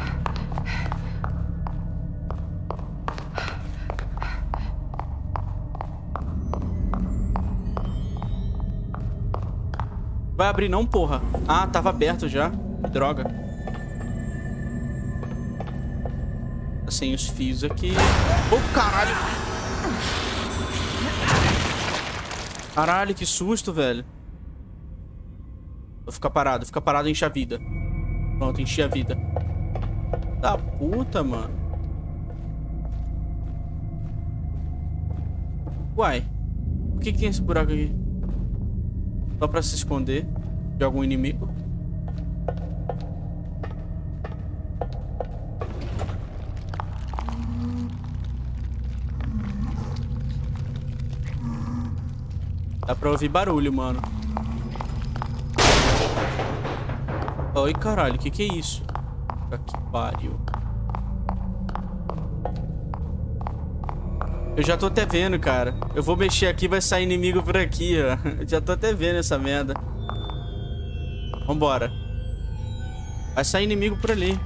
Vai abrir não, porra? Ah, tava aberto já. Droga. Sem os fios aqui. Oh, caralho. Caralho, que susto, velho. Vou ficar parado, enche a vida. Pronto, enchi a vida. Da puta, mano. Uai. Por que tem esse buraco aqui? Só pra se esconder de algum inimigo? Dá pra ouvir barulho, mano. Ai, caralho, que é isso? Que pariu. Eu já tô até vendo, cara. Eu vou mexer aqui, vai sair inimigo por aqui, ó. Eu já tô até vendo essa merda. Vambora. Vai sair inimigo por ali.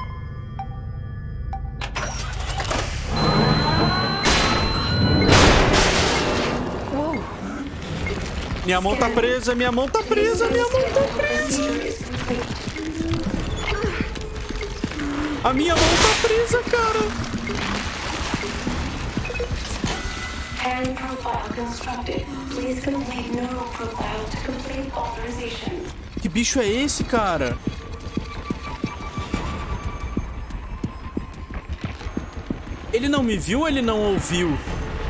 Minha mão tá presa, minha mão tá presa, minha mão tá presa. A minha mão tá presa, cara. Hand profile constructed. Please complete neural profile to complete authorization. Que bicho é esse, cara? Ele não me viu ou ele não ouviu?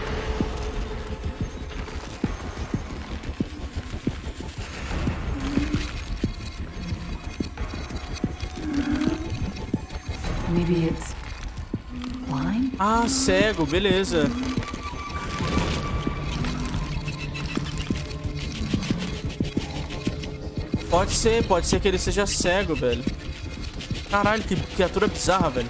Maybe it's blind? Ah, cego, beleza. Pode ser que ele seja cego, velho. Caralho, que criatura bizarra, velho.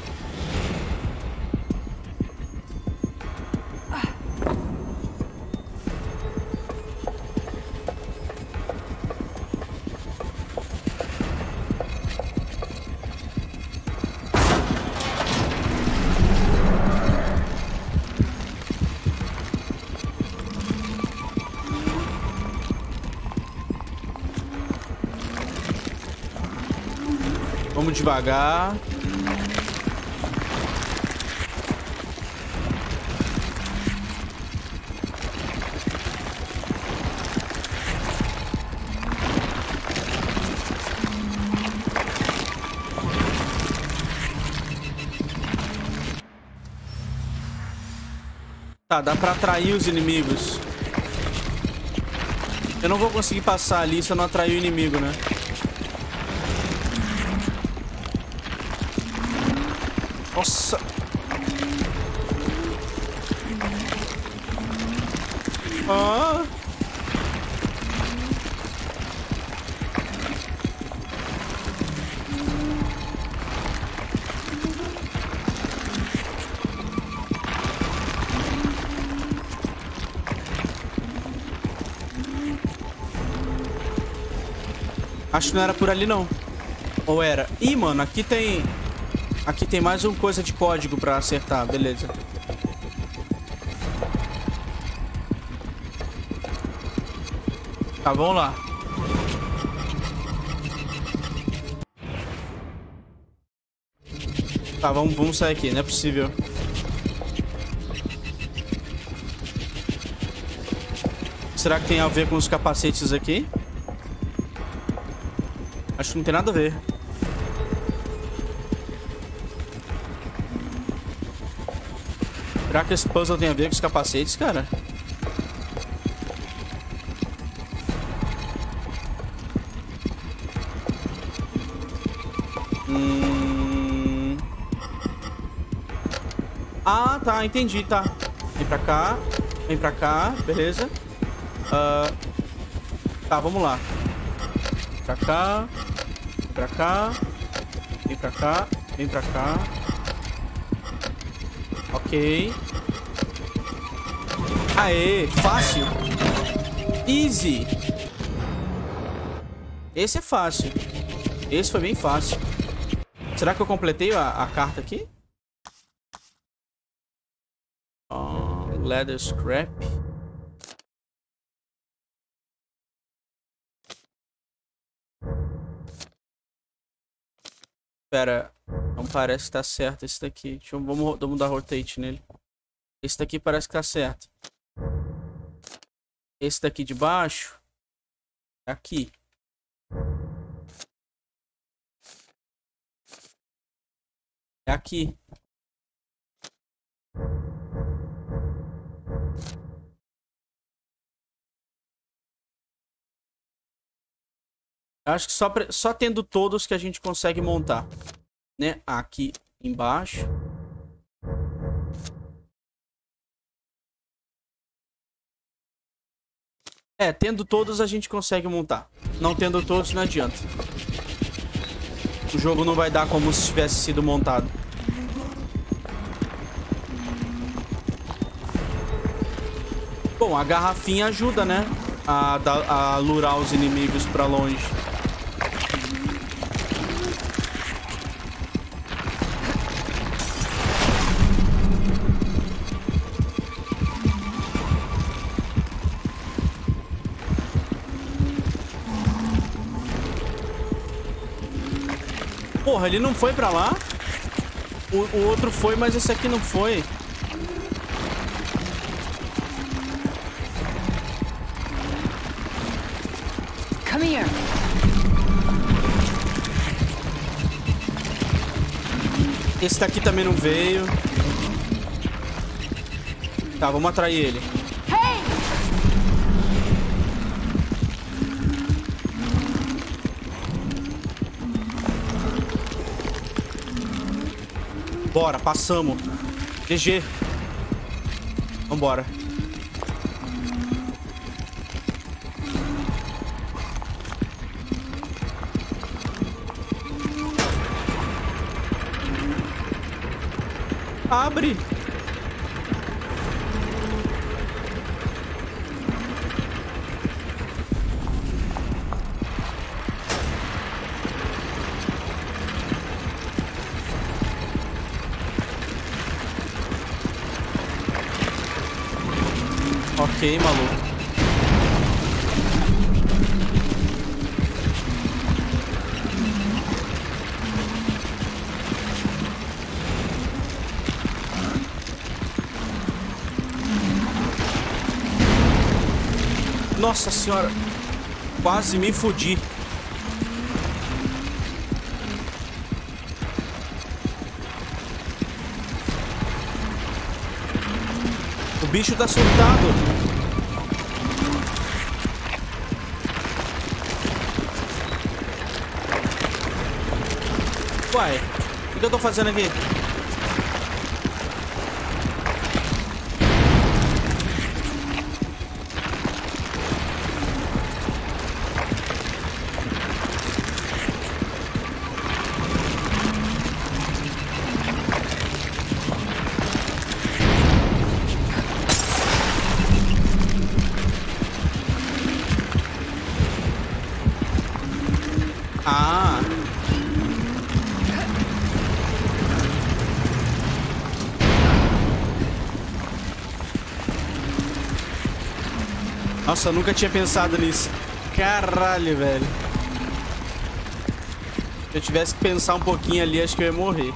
Vamos devagar. Tá, dá pra atrair os inimigos. Eu não vou conseguir passar ali se eu não atrair o inimigo, né? Nossa. Ah. Acho que não era por ali, não. Ou era? Ih, mano, aqui tem... Aqui tem mais uma coisa de código pra acertar. Beleza. Tá, vamos lá. Tá, vamos sair aqui. Não é possível. Será que tem a ver com os capacetes aqui? Acho que não tem nada a ver. Será que esse puzzle tem a ver com os capacetes, cara? Ah, tá, entendi, tá. Vem pra cá, beleza. Tá, vamos lá. Pra cá, pra cá, vem pra cá, vem pra cá. Ok. Aê, fácil. Easy. Esse é fácil. Esse foi bem fácil. Será que eu completei a carta aqui? Leather scrap. Pera, não parece que tá certo esse daqui. Vamos dar rotate nele. Esse daqui parece que tá certo. Esse daqui de baixo é aqui. É aqui. Acho que só tendo todos que a gente consegue montar, né? Aqui embaixo. É, tendo todos a gente consegue montar. Não tendo todos não adianta. O jogo não vai dar como se tivesse sido montado. Bom, a garrafinha ajuda, né? A lurar os inimigos pra longe. Porra, ele não foi pra lá? O outro foi, mas esse aqui não foi. Come here. Esse daqui também não veio. Tá, vamos atrair ele. Hey! Bora, passamos. GG. Vambora. Abre. Ok, maluco. Nossa senhora. Quase me fudi. O bicho tá surtado. Uai, o que eu tô fazendo aqui? Ah. Nossa, eu nunca tinha pensado nisso. Caralho, velho. Se eu tivesse que pensar um pouquinho ali, acho que eu ia morrer.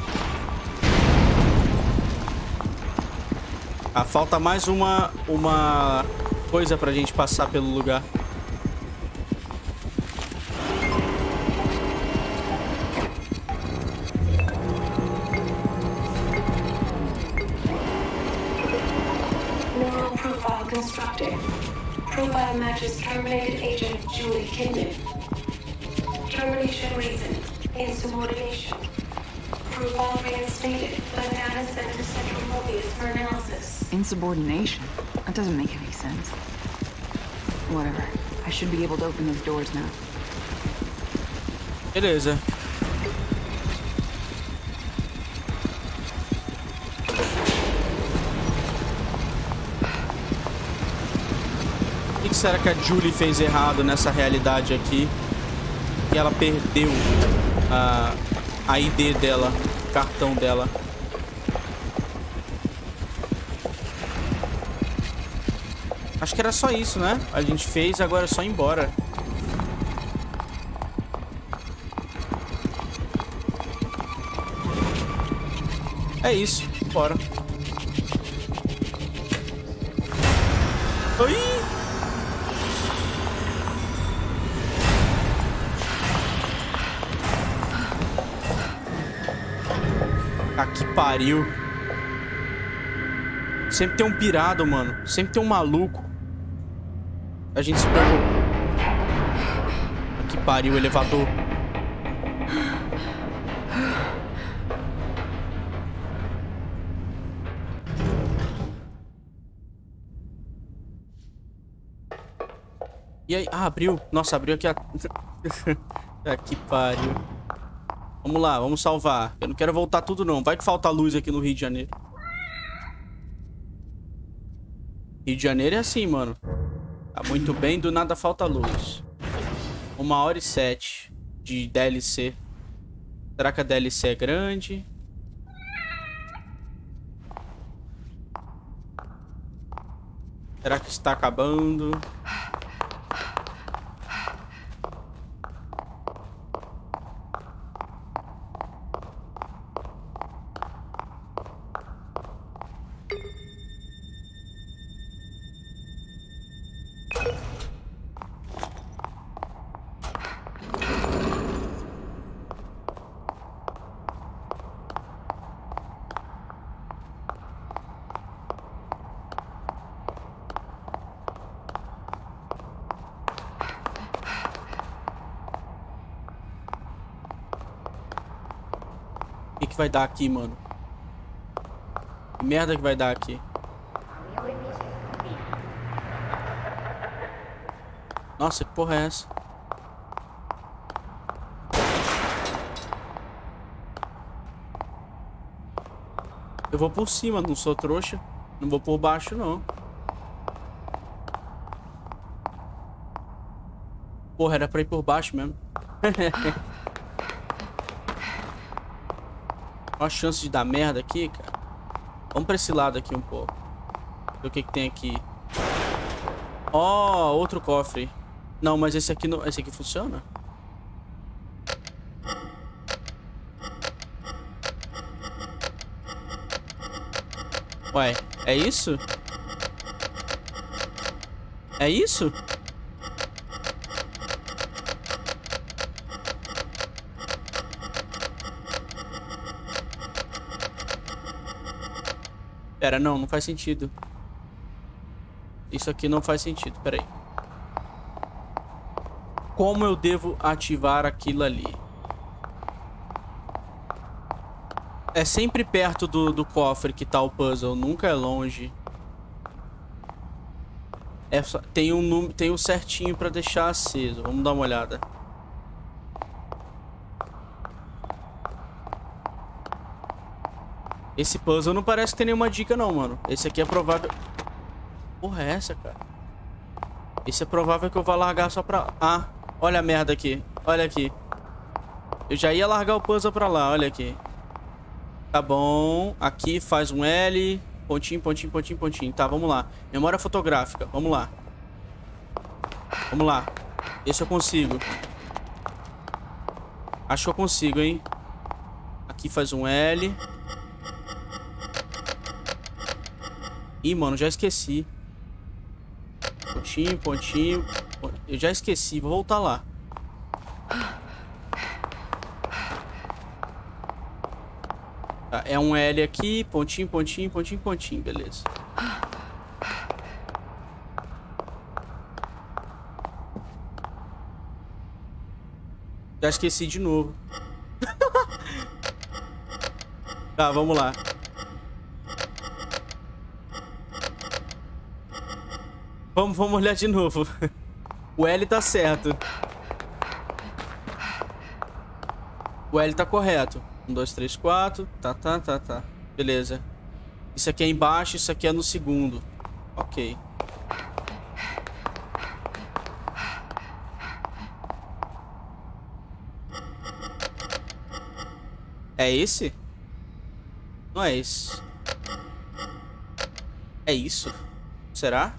Ah, falta mais uma coisa pra gente passar pelo lugar. Neural profile constructed. Profile matches terminated agent Julie Kidman. Termination reason: insubordination. Profile reinstated, but data sent to Central Mobius for analysis. Insubordination? That doesn't make any sense. Whatever. I should be able to open those doors now. Beleza. O que será que a Julie fez errado nessa realidade aqui? E ela perdeu a ID dela, o cartão dela. Acho que era só isso, né? A gente fez, agora é só ir embora. É isso, bora. Oi! Ah, que pariu. Sempre tem um pirado, mano. Sempre tem um maluco. A gente se pegou. Que pariu, o elevador. E aí? Ah, abriu. Nossa, abriu aqui a... Ah, que pariu. Vamos lá, vamos salvar. Eu não quero voltar tudo, não. Vai que falta luz aqui no Rio de Janeiro. Rio de Janeiro é assim, mano. Tá muito bem, do nada falta luz. 1h07 de DLC. Será que a DLC é grande? Será que está acabando? O que vai dar aqui, mano? Que merda que vai dar aqui? Nossa, que porra é essa? Eu vou por cima, não sou trouxa. Não vou por baixo, não. Porra, era pra ir por baixo mesmo. Olha a chance de dar merda aqui, cara. Vamos pra esse lado aqui um pouco. Ver o que que tem aqui. Ó, outro cofre. Não, mas esse aqui não... Esse aqui funciona? Ué, é isso? É isso? Pera, não faz sentido. Isso aqui não faz sentido, peraí. Como eu devo ativar aquilo ali? É sempre perto do cofre que tá o puzzle, nunca é longe. Tem um certinho pra deixar aceso. Vamos dar uma olhada. Esse puzzle não parece ter nenhuma dica não, mano. Esse aqui é provável... Porra, é essa, cara? Esse é provável que eu vá largar só pra... Ah, olha a merda aqui. Olha aqui. Eu já ia largar o puzzle pra lá, olha aqui. Tá bom. Aqui faz um L. Pontinho, pontinho, pontinho, pontinho. Tá, vamos lá. Memória fotográfica. Vamos lá. Vamos lá. Esse eu consigo. Acho que eu consigo, hein? Aqui faz um L. Ih, mano, já esqueci. Pontinho, pontinho. Eu já esqueci, vou voltar lá. Tá, é um L aqui. Pontinho, pontinho, pontinho, pontinho. Beleza. Já esqueci de novo. Tá, vamos lá. Vamos olhar de novo. O L tá certo. O L tá correto. 1, 2, 3, 4. Tá. Beleza. Isso aqui é embaixo, isso aqui é no segundo. Ok. É esse? Não é esse. É isso? Será?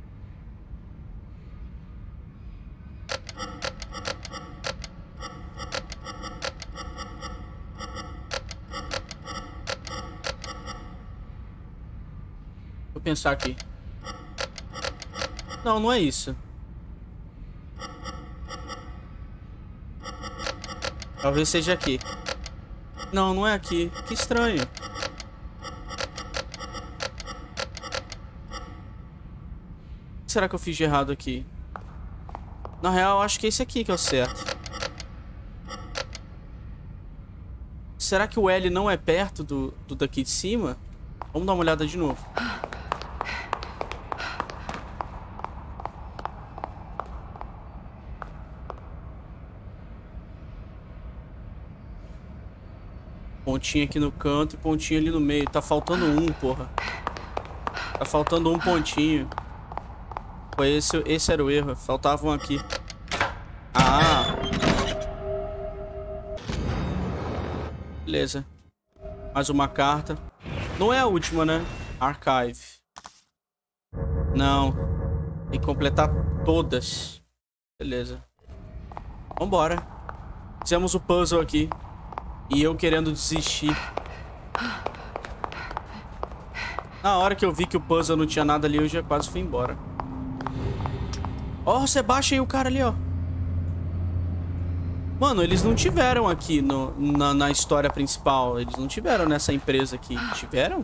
Vou pensar aqui. Não, não é isso. Talvez seja aqui. Não, não é aqui. Que estranho. O que será que eu fiz de errado aqui? Na real, acho que é esse aqui que é o certo. Será que o L não é perto do daqui de cima? Vamos dar uma olhada de novo. Pontinho aqui no canto e pontinho ali no meio. Tá faltando um, porra. Tá faltando um pontinho. Foi esse era o erro. Faltava um aqui. Ah! Beleza. Mais uma carta. Não é a última, né? Archive. Não. Tem que completar todas. Beleza. Vambora. Fizemos o puzzle aqui. E eu querendo desistir. Na hora que eu vi que o puzzle não tinha nada ali, eu já quase fui embora. Ó, você baixa aí o cara ali, ó. Mano, eles não tiveram aqui na história principal. Eles não tiveram nessa empresa aqui. Tiveram?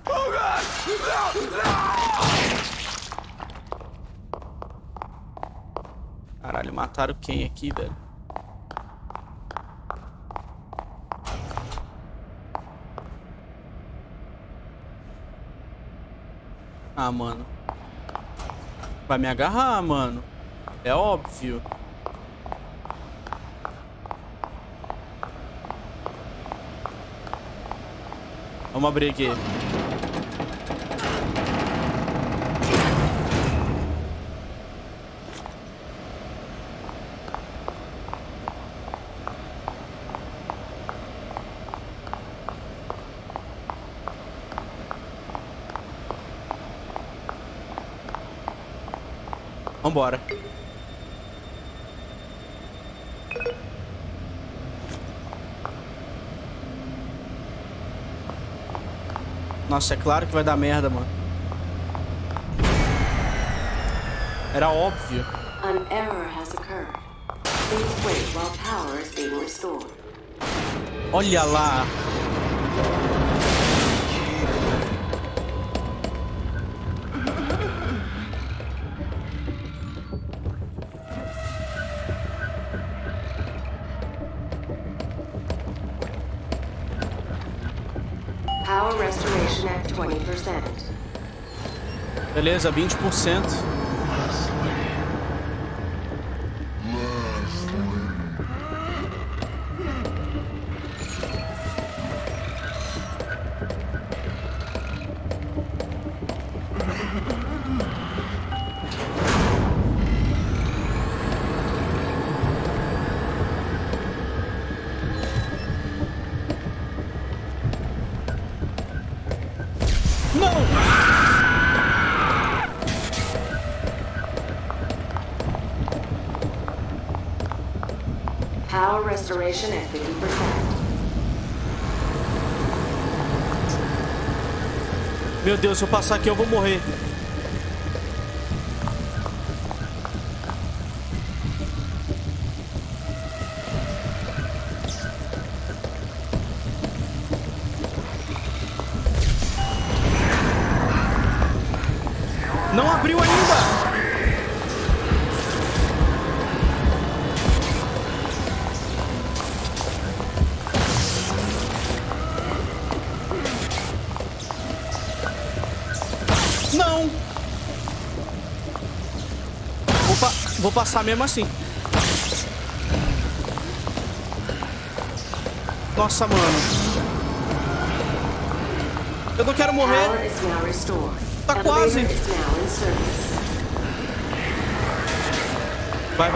Caralho, mataram quem aqui, velho? Ah, mano. Vai me agarrar, mano. É óbvio. Vamos abrir aqui. Vambora. Nossa, é claro que vai dar merda, mano. Era óbvio. An error has occurred. Please wait while power is being restored. Olha lá. Power restoration at 20%. Beleza, 20%. Power restoration at 50%. Meu Deus, se eu passar aqui eu vou morrer. Não abriu ainda! Não! Vou passar mesmo assim. Nossa, mano. Eu não quero morrer. Tá quase. Vai.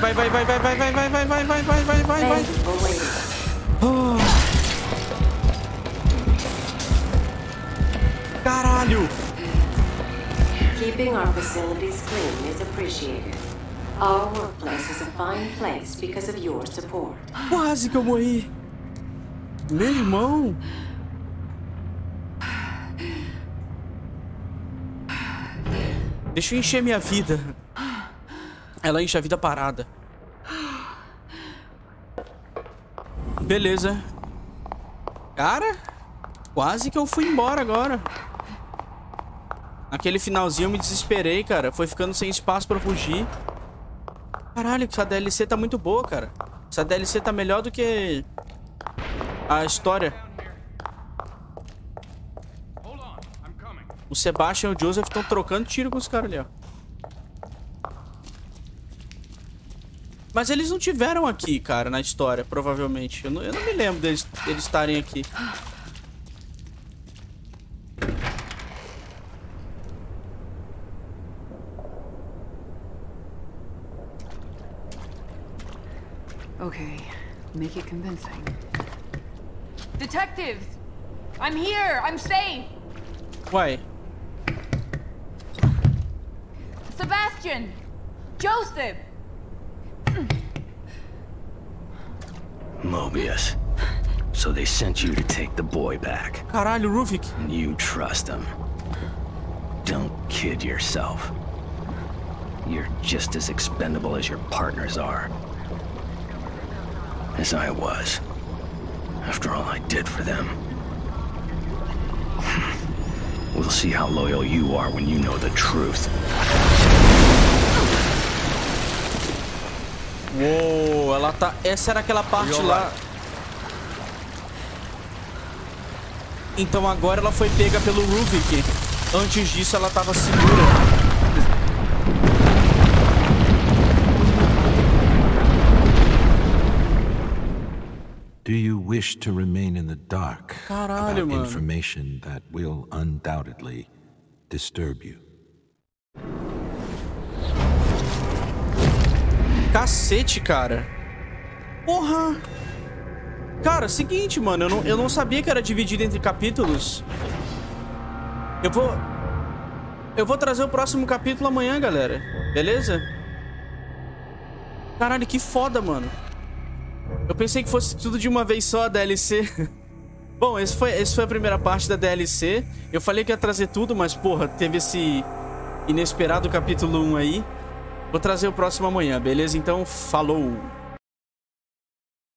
Caralho. Keeping our facilities clean is appreciated. Our workplace is a fine place because of your support. Quase que eu morri. Meu irmão. Deixa eu encher minha vida. Ela enche a vida parada. Beleza. Cara, quase que eu fui embora agora. Naquele finalzinho eu me desesperei, cara. Foi ficando sem espaço pra fugir. Caralho, essa DLC tá muito boa, cara. Essa DLC tá melhor do que a história. O Sebastian e o Joseph estão trocando tiro com os caras ali, ó. Mas eles não tiveram aqui, cara, na história, provavelmente. Eu não me lembro deles estarem aqui. Okay, make it convincing. Detectives! I'm here! I'm safe! Uai. Sebastian! Joseph! Mobius. So they sent you to take the boy back. Caralho, Ruvik. And you trust him. Don't kid yourself. You're just as expendable as your partners are. As I was. After all I did for them. We'll see how loyal you are when you know the truth. Uou, ela tá... Essa era aquela parte lá. Então agora ela foi pega pelo Ruvik. Antes disso ela tava segura. Do you wish to remain in the dark Caralho, about mano. information that will undoubtedly disturb you? Cacete, cara. Porra. Cara, seguinte, mano. Eu não sabia que era dividido entre capítulos. Eu vou trazer o próximo capítulo amanhã, galera. Beleza? Caralho, que foda, mano. Eu pensei que fosse tudo de uma vez só a DLC. Bom, esse foi a primeira parte da DLC. Eu falei que ia trazer tudo, mas, porra, teve esse inesperado capítulo 1 aí. Vou trazer o próximo amanhã, beleza? Então, falou!